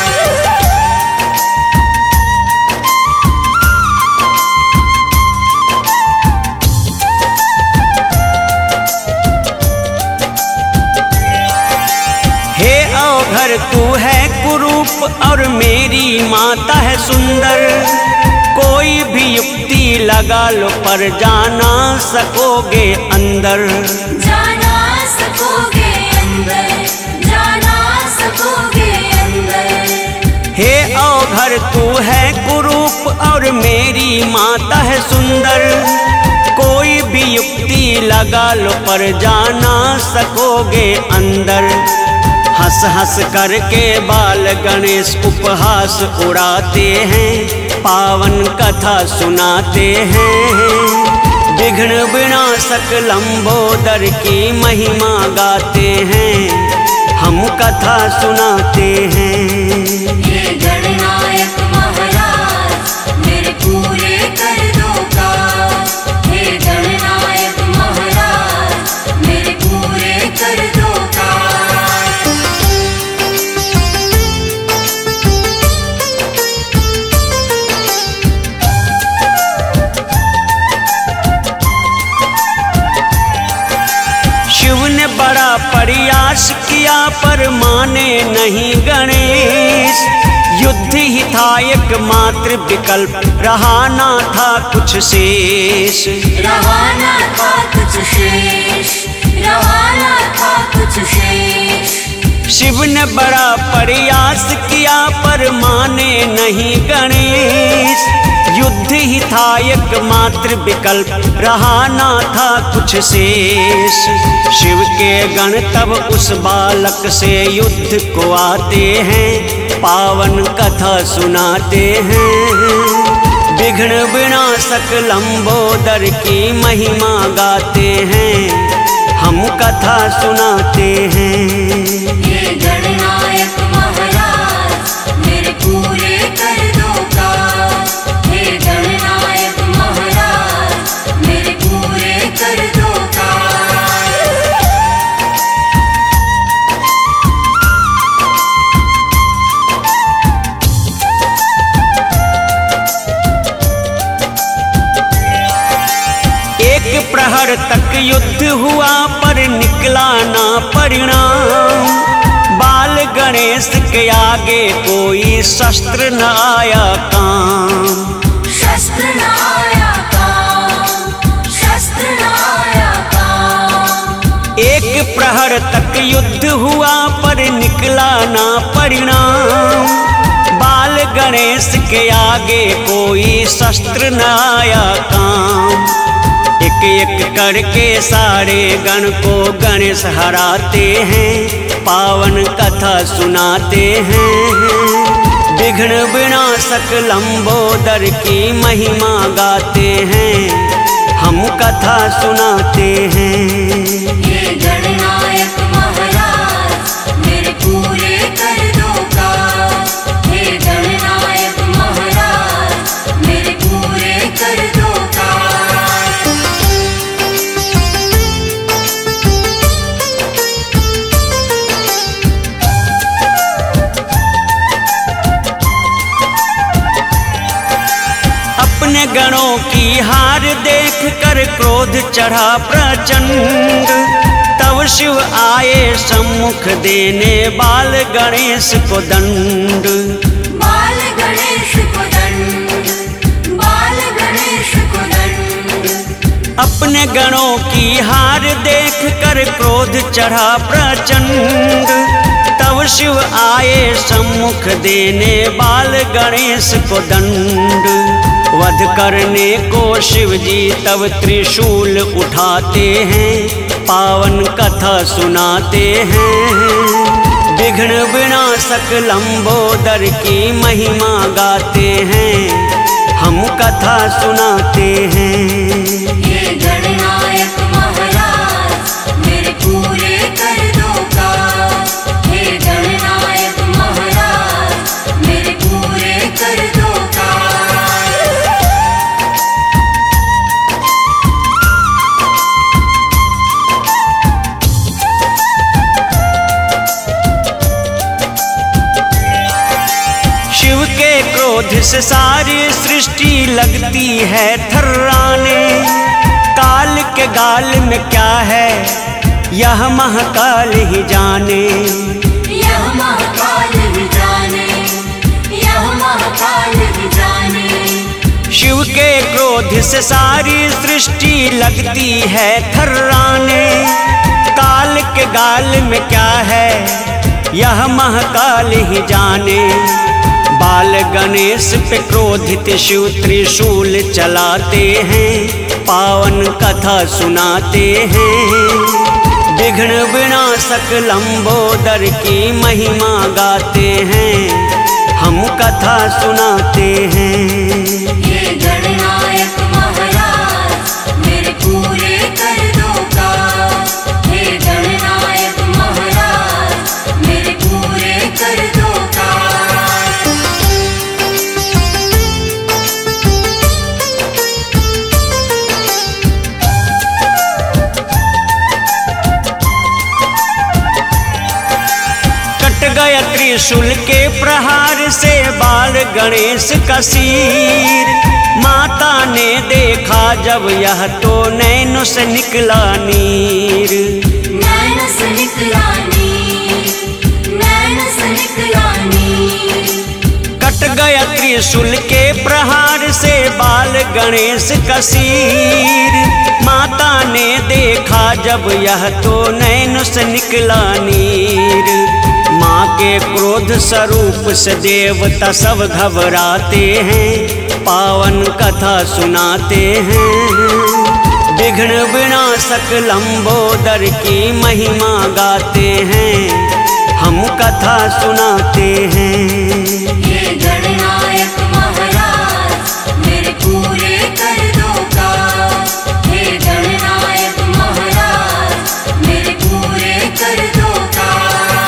घर तू है कुरूप और मेरी माता है सुंदर, कोई भी युक्ति लगा लो पर जाना सकोगे अंदर। जाना सकोगे अंदर, जाना सकोगे अंदर। हे औघर तू है कुरूप और मेरी माता है सुंदर, कोई भी युक्ति लगा लो पर जाना सकोगे अंदर। हंस हंस करके बाल गणेश उपहास उड़ाते हैं, पावन कथा सुनाते हैं। विघ्न विनाशक लंबोदर की महिमा गाते हैं, हम कथा सुनाते हैं। हे गणनायक महाराज मेरे पूरे कर दो काज। हे गणनायक महाराज मेरे पूरे कर दो काज। शिव ने बड़ा प्रयास किया पर माने नहीं गणेश, युद्ध ही था एकमात्र विकल्प, रहा ना था कुछ शेष। रहा ना था कुछ शेष, रहा ना था कुछ शेष। शिव ने बड़ा प्रयास किया पर माने नहीं गणेश, युद्ध ही था एकमात्र विकल्प, रहा ना था कुछ शेष। शिव के गण तब उस बालक से युद्ध को आते हैं, पावन कथा सुनाते हैं। विघ्न विनाशक लंबोदर की महिमा गाते हैं, हम कथा सुनाते हैं। हे गणनायक महाराज मेरे पूरे कर दो काज। हे गणनायक महाराज मेरे पूरे कर दो काज। एक प्रहर तक युद्ध हुआ पर निकला ना परिणाम, बाल गणेश के आगे कोई शस्त्र न आया काम। शस्त्र न आया काम, शस्त्र न आया काम। एक प्रहर तक युद्ध हुआ पर निकला ना परिणाम, बाल गणेश के आगे कोई शस्त्र न आया काम। एक एक करके सारे गण को गणेश हराते हैं, पावन कथा सुनाते हैं। विघ्न विनाशक लंबोदर की महिमा गाते हैं, हम कथा सुनाते हैं। हे गणनायक महाराज मेरे पूरे कर दो काज। हे गणनायक महाराज मेरे पूरे कर दो काज। अपने गणों की हार देख कर क्रोध चढ़ा प्रचंड, तब शिव आए सम्मुख देने बाल गणेश को दंड। बाल गणेश को दंड, बाल गणेश को दंड। अपने गणों की हार देख कर क्रोध चढ़ा प्रचंड, तब शिव आए सम्मुख देने बाल गणेश को दंड। वध करने को शिव जी तब त्रिशूल उठाते हैं, पावन कथा सुनाते हैं। विघ्न विनाशक लंबोदर की महिमा गाते हैं, हम कथा सुनाते हैं। हे गणनायक महाराज मेरे पूरे कर दो काज। हे गणनायक महाराज मेरे पूरे कर दो काज। शिव के क्रोध से सारी सृष्टि लगती है थर्राने। काल के गाल में क्या है यह महाकाल ही जाने। यह महाकाल ही जाने, यह महाकाल ही जाने। शिव के क्रोध से सारी सृष्टि लगती है थर्राने। काल के गाल में क्या है यह महाकाल ही जाने। बाल गणेश पे क्रोधित शिव त्रिशूल चलाते हैं, पावन कथा सुनाते हैं। विघ्न विनाशक लंबोदर की महिमा गाते हैं, हम कथा सुनाते हैं। हे गणनायक महाराज मेरे पूरे कर दो काज। हे गणनायक महाराज मेरे पूरे कर दो काज। कट गया त्रिशूल के प्रहार से बाल गणेश का सिर। माता ने देखा जब यह तो नैनों से निकला नीर। नैन से निकला नीर, नैन से निकला नीर। कट गया त्रिशूल के प्रहार से बाल गणेश का सिर। माता ने देखा जब यह तो नैनों से निकला नीर। माँ के क्रोध स्वरूप से देवता सब घबराते हैं, पावन कथा सुनाते हैं। विघ्न विनाशक लंबोदर की महिमा गाते हैं, हम कथा सुनाते हैं। हे गणनायक महाराज मेरे पूरे कर दो काज। हे गणनायक महाराज मेरे पूरे कर दो काज।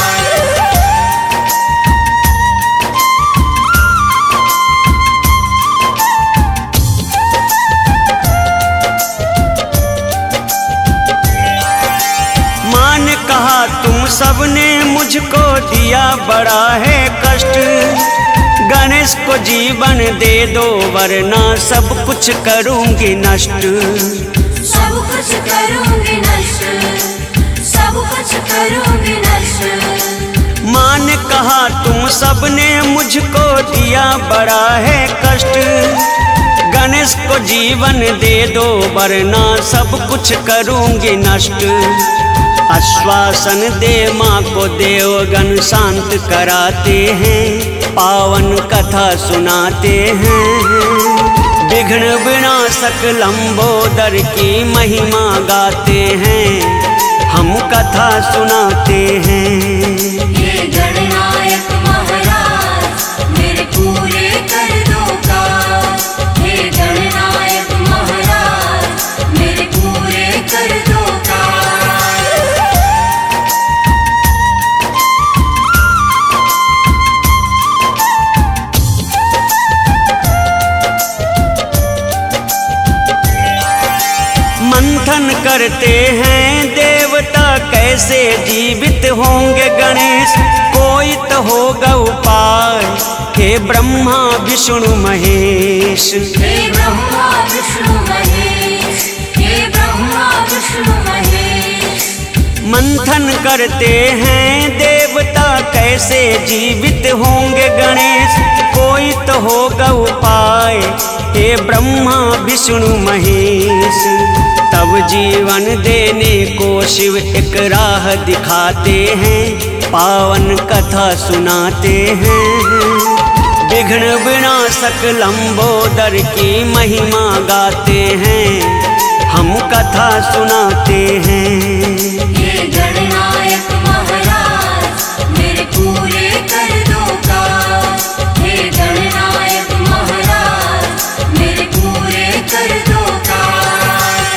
माँ ने कहा तुम सबने मुझको दिया बड़ा है कष्ट। गणेश को जीवन दे दो वरना सब कुछ करूँगी नष्ट। सब कुछ करूँगी नष्ट, सब कुछ करूँगी नष्ट। माँ ने कहा तुम सबने मुझको दिया बड़ा है कष्ट। गणेश को जीवन दे दो वरना सब कुछ करूँगी नष्ट। आश्वासन दे माँ को देवगण शांत कराते हैं, पावन कथा सुनाते हैं। विघ्न विनाशक लंबोदर की महिमा गाते हैं, हम कथा सुनाते हैं। हे गणनायक महाराज मेरे पूरे कर दो काज। हे गणनायक महाराज करते हैं देवता कैसे जीवित होंगे गणेश, कोई तो होगा उपाय हे ब्रह्मा विष्णु महेश। हे ब्रह्मा विष्णु महेश, हे ब्रह्मा विष्णु महेश। मंथन करते हैं देवता कैसे जीवित होंगे गणेश, कोई तो होगा उपाय हे ब्रह्मा विष्णु महेश। तब जीवन देने को शिव एक राह दिखाते हैं, पावन कथा सुनाते हैं। विघ्न विनाशक लंबोदर की महिमा गाते हैं, हम कथा सुनाते हैं। हे गणनायक महाराज मेरे पूरे कर दो काज, हे गणनायक महाराज मेरे पूरे कर दो काज।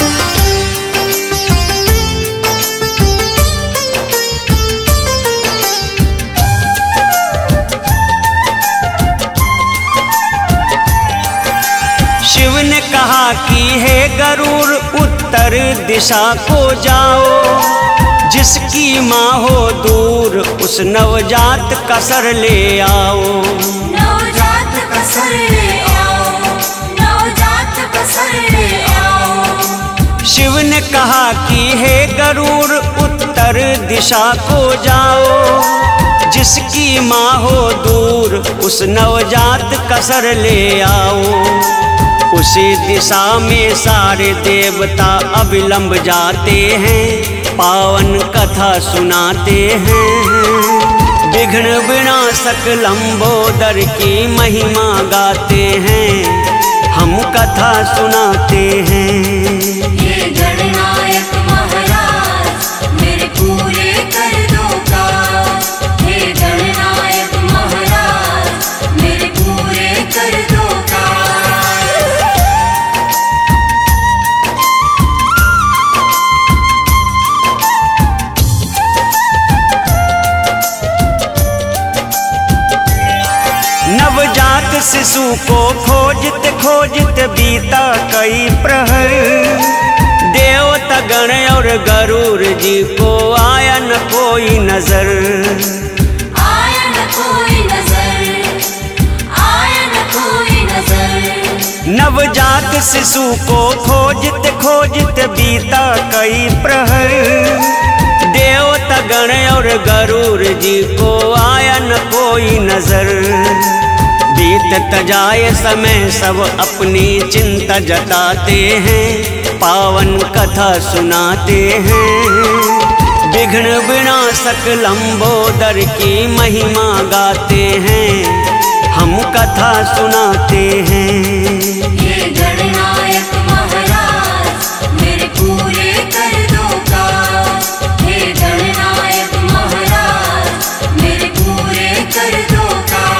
शिव ने कहा कि हे गरुड़ उत्तर दिशा को जाओ, जिसकी माँ हो दूर उस नवजात का सर ले आओ। नवजात का सर ले आओ, नवजात का सर ले आओ। शिव ने कहा कि हे गरुड़ उत्तर दिशा को जाओ, जिसकी माँ हो दूर उस नवजात का सर ले आओ। उसी दिशा में सारे देवता अविलंब जाते हैं, पावन कथा सुनाते हैं। विघ्न विनाशक लंबोदर की महिमा गाते हैं, हम कथा सुनाते हैं। हे गणनायक महाराज मेरे पूरे कर दो काज, हे गणनायक महाराज मेरे पूरे कर दो काज। नवजात शिशु को खोजत खोजत बीता कई प्रहर, देवता गण और गरुड़ जी को आया न कोई नजर। आया न कोई नजर, आया न कोई नजर। नवजात शिशु को खोजत खोजत बीता कई प्रहर, देवता गण और गरुड़ जी को आया न कोई नजर। बीतत जाए समय सब अपनी चिंता जताते हैं, पावन कथा सुनाते हैं। विघ्न विनाशक लंबोदर की महिमा गाते हैं, हम कथा सुनाते हैं। हे गणनायक महाराज मेरे पूरे कर दो काज, हे गणनायक महाराज मेरे पूरे कर दो काज।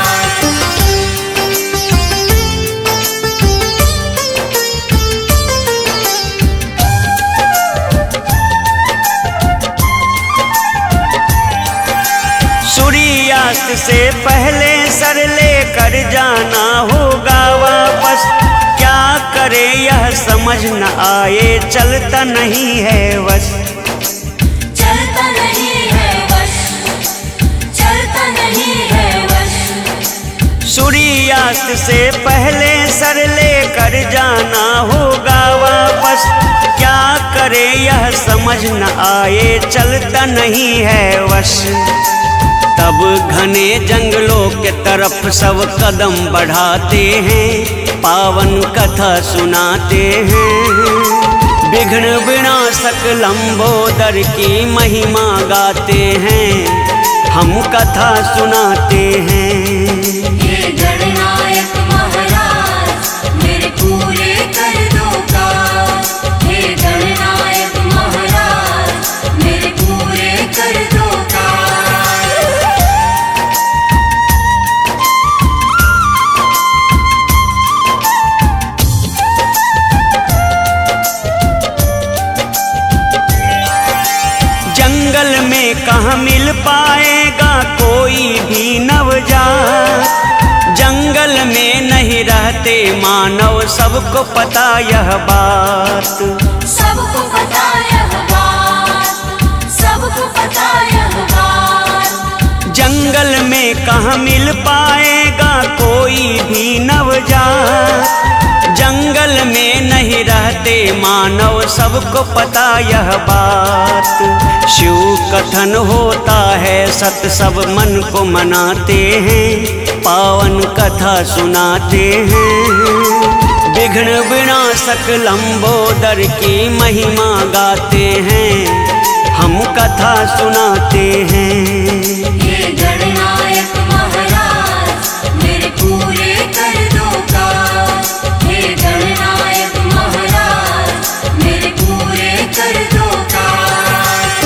सूर्यास्त से पहले सर लेकर जाना होगा वापस, क्या करे यह समझ न आए चलता नहीं है वश। चलता नहीं है वश, चलता नहीं है वश। सूर्यास्त से पहले सर लेकर जाना होगा वापस, क्या करे यह समझ न आए चलता नहीं है वश। तब घने जंगलों के तरफ सब कदम बढ़ाते हैं, पावन कथा सुनाते हैं। विघ्न विनाशक लंबोदर की महिमा गाते हैं, हम कथा सुनाते हैं। हे गणनायक महाराज मेरे पूरे कर दो काज, हे गणनायक महाराज मेरे पूरे कर दो काज। जंगल में कहाँ मिल पाएगा कोई भी नवजात, जंगल में नहीं रहते मानव सबको पता यह बात। सबको पता यह बात, सबको पता यह बात। जंगल में कहाँ मिल पाएगा कोई भी नवजात, जंगल में नहीं रहते मानव, सबको पता यह बात। शिव कथन होता है सत, सब मन को मनाते हैं, पावन कथा सुनाते हैं। विघ्न विनाशक लंबोदर की महिमा गाते हैं, हम कथा सुनाते हैं। हे गणनायक महाराज मेरे पूरे कर दो काज, हे गणनायक महाराज मेरे पूरे कर दो काज।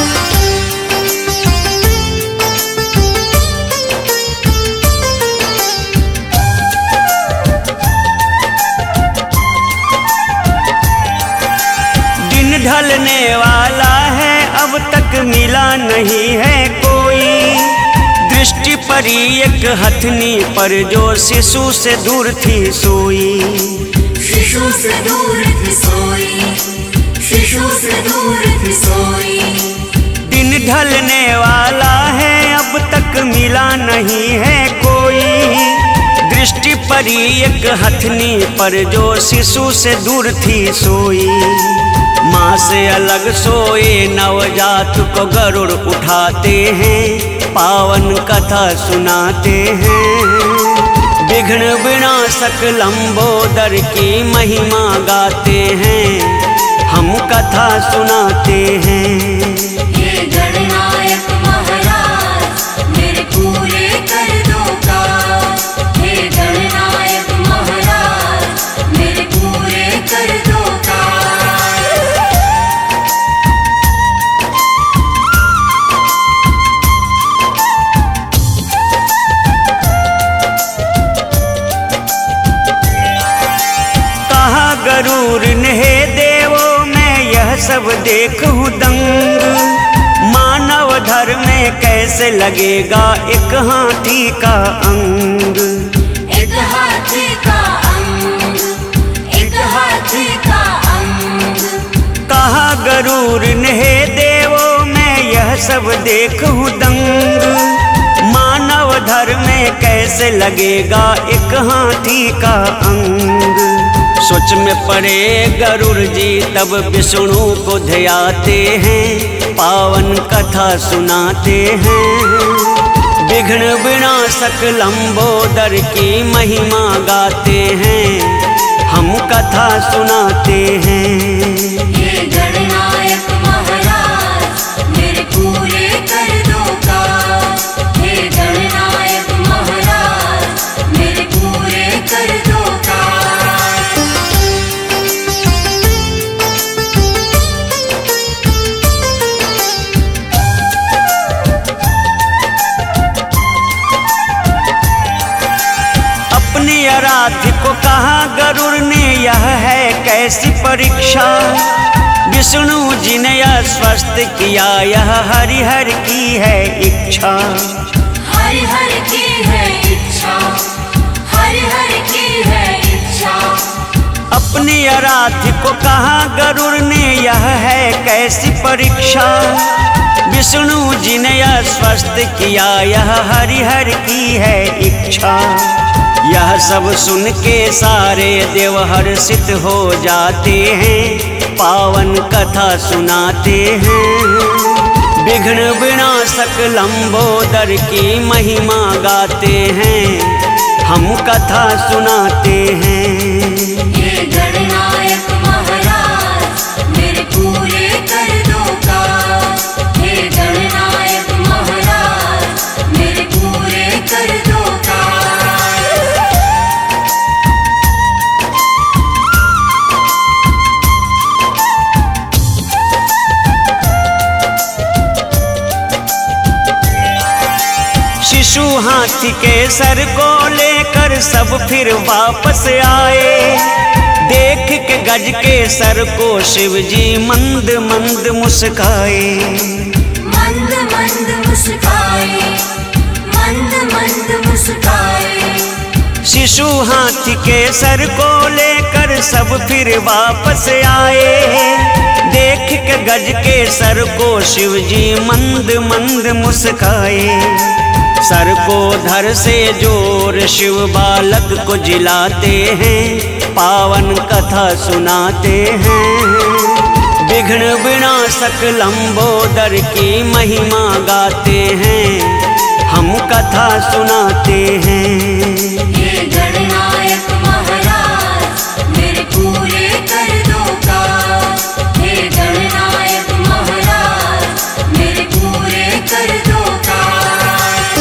दिन ढलने वाला है अब तक मिला नहीं है कोई, दृष्टि परी एक हथनी पर जो शिशु से दूर थी सोई। शिशु से दूर थी सोई, शिशु से दूर थी सोई। दिन ढलने वाला है अब तक मिला नहीं है कोई, दृष्टि परी एक हथनी पर जो शिशु से दूर थी सोई। माँ से अलग सोए नवजात को गरुड़ उठाते हैं, पावन कथा सुनाते हैं। विघ्न विनाशक लंबोदर की महिमा गाते हैं, हम कथा सुनाते हैं। हे गणनायक महाराज मेरे पूरे कर दो काज, हे गणनायक महाराज मेरे पूरे कर दो काज। गरुड़ ने देवो मैं यह सब देखूं दंग, मानव धर्म में कैसे लगेगा एक हाथी का अंग। एक हाथी का अंग, एक हाथी का अंग। कहा गरुड़ ने देवो मैं यह सब देखूं दंग, मानव धर्म में कैसे लगेगा एक हाथी का अंग। सोच में पड़े गरुड़ जी तब विष्णु को ध्याते हैं, पावन कथा सुनाते हैं। विघ्न विनाशक लंबोदर की महिमा गाते हैं, हम कथा सुनाते हैं। हे गणनायक महाराज मेरे पूरे कर दो काज, हे गणनायक महाराज मेरे पूरे कर दो काज। अपनी आराध्य को कहा गरुड़ ने यह है कैसी परीक्षा, विष्णु जी ने यह स्वस्थ किया यह हरिहर की है इच्छा। हरिहर की है इच्छा, हरिहर की है इच्छा। अपनी आराध्य को कहा गरुड़ ने यह है कैसी परीक्षा, विष्णु जी ने यह स्वस्थ किया यह हरिहर की है इच्छा। यह सब सुन के सारे देव हर्षित हो जाते हैं, पावन कथा सुनाते हैं। विघ्न विनाशक लंबोदर की महिमा गाते हैं, हम कथा सुनाते हैं। हे गणनायक महाराज मेरे पूरे कर दो काज, हे गणनायक महाराज मेरे पूरे कर दो काज। शिशु हाथी के सर को लेकर सब फिर वापस आए, देख के गज के सर को शिव जी मंद मंद मुस्काए। मंद मंद मुस्काए, मंद मंद मुस्काए। शिशु हाथी के सर को लेकर सब फिर वापस आए, देख के गज के सर को शिव जी मंद मंद मुस्काए। सर को धर से जोर शिव बालक को जिलाते हैं, पावन कथा सुनाते हैं। विघ्न विनाशक लंबोदर की महिमा गाते हैं, हम कथा सुनाते हैं। हे गणनायक महाराज मेरे पूरे कर दो काज। हे गणनायक महाराज मेरे पूरे कर दो काज।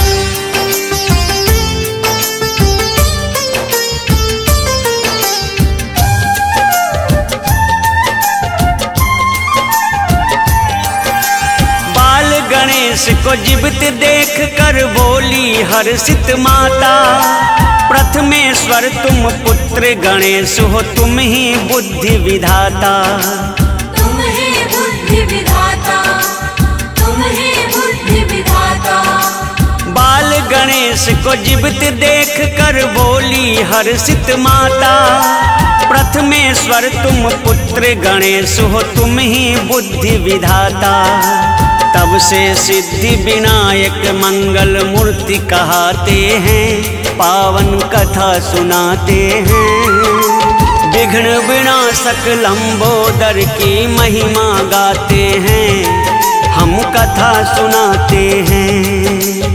बाल गणेश को जीवित देख कर बोली हर्षित माता, प्रथमेश्वर तुम पुत्र गणेश हो, तुम ही बुद्धि विधाता। तुम ही बुद्धि विधाता, तुम ही बुद्धि विधाता। बाल गणेश को जीवित देख कर बोली हर्षित माता, प्रथमेश्वर तुम पुत्र गणेश हो, तुम ही बुद्धि विधाता। तब से सिद्धि विनायक मंगल मूर्ति कहाते हैं, पावन कथा सुनाते हैं। विघ्न विनाशक लंबोदर की महिमा गाते हैं, हम कथा सुनाते हैं।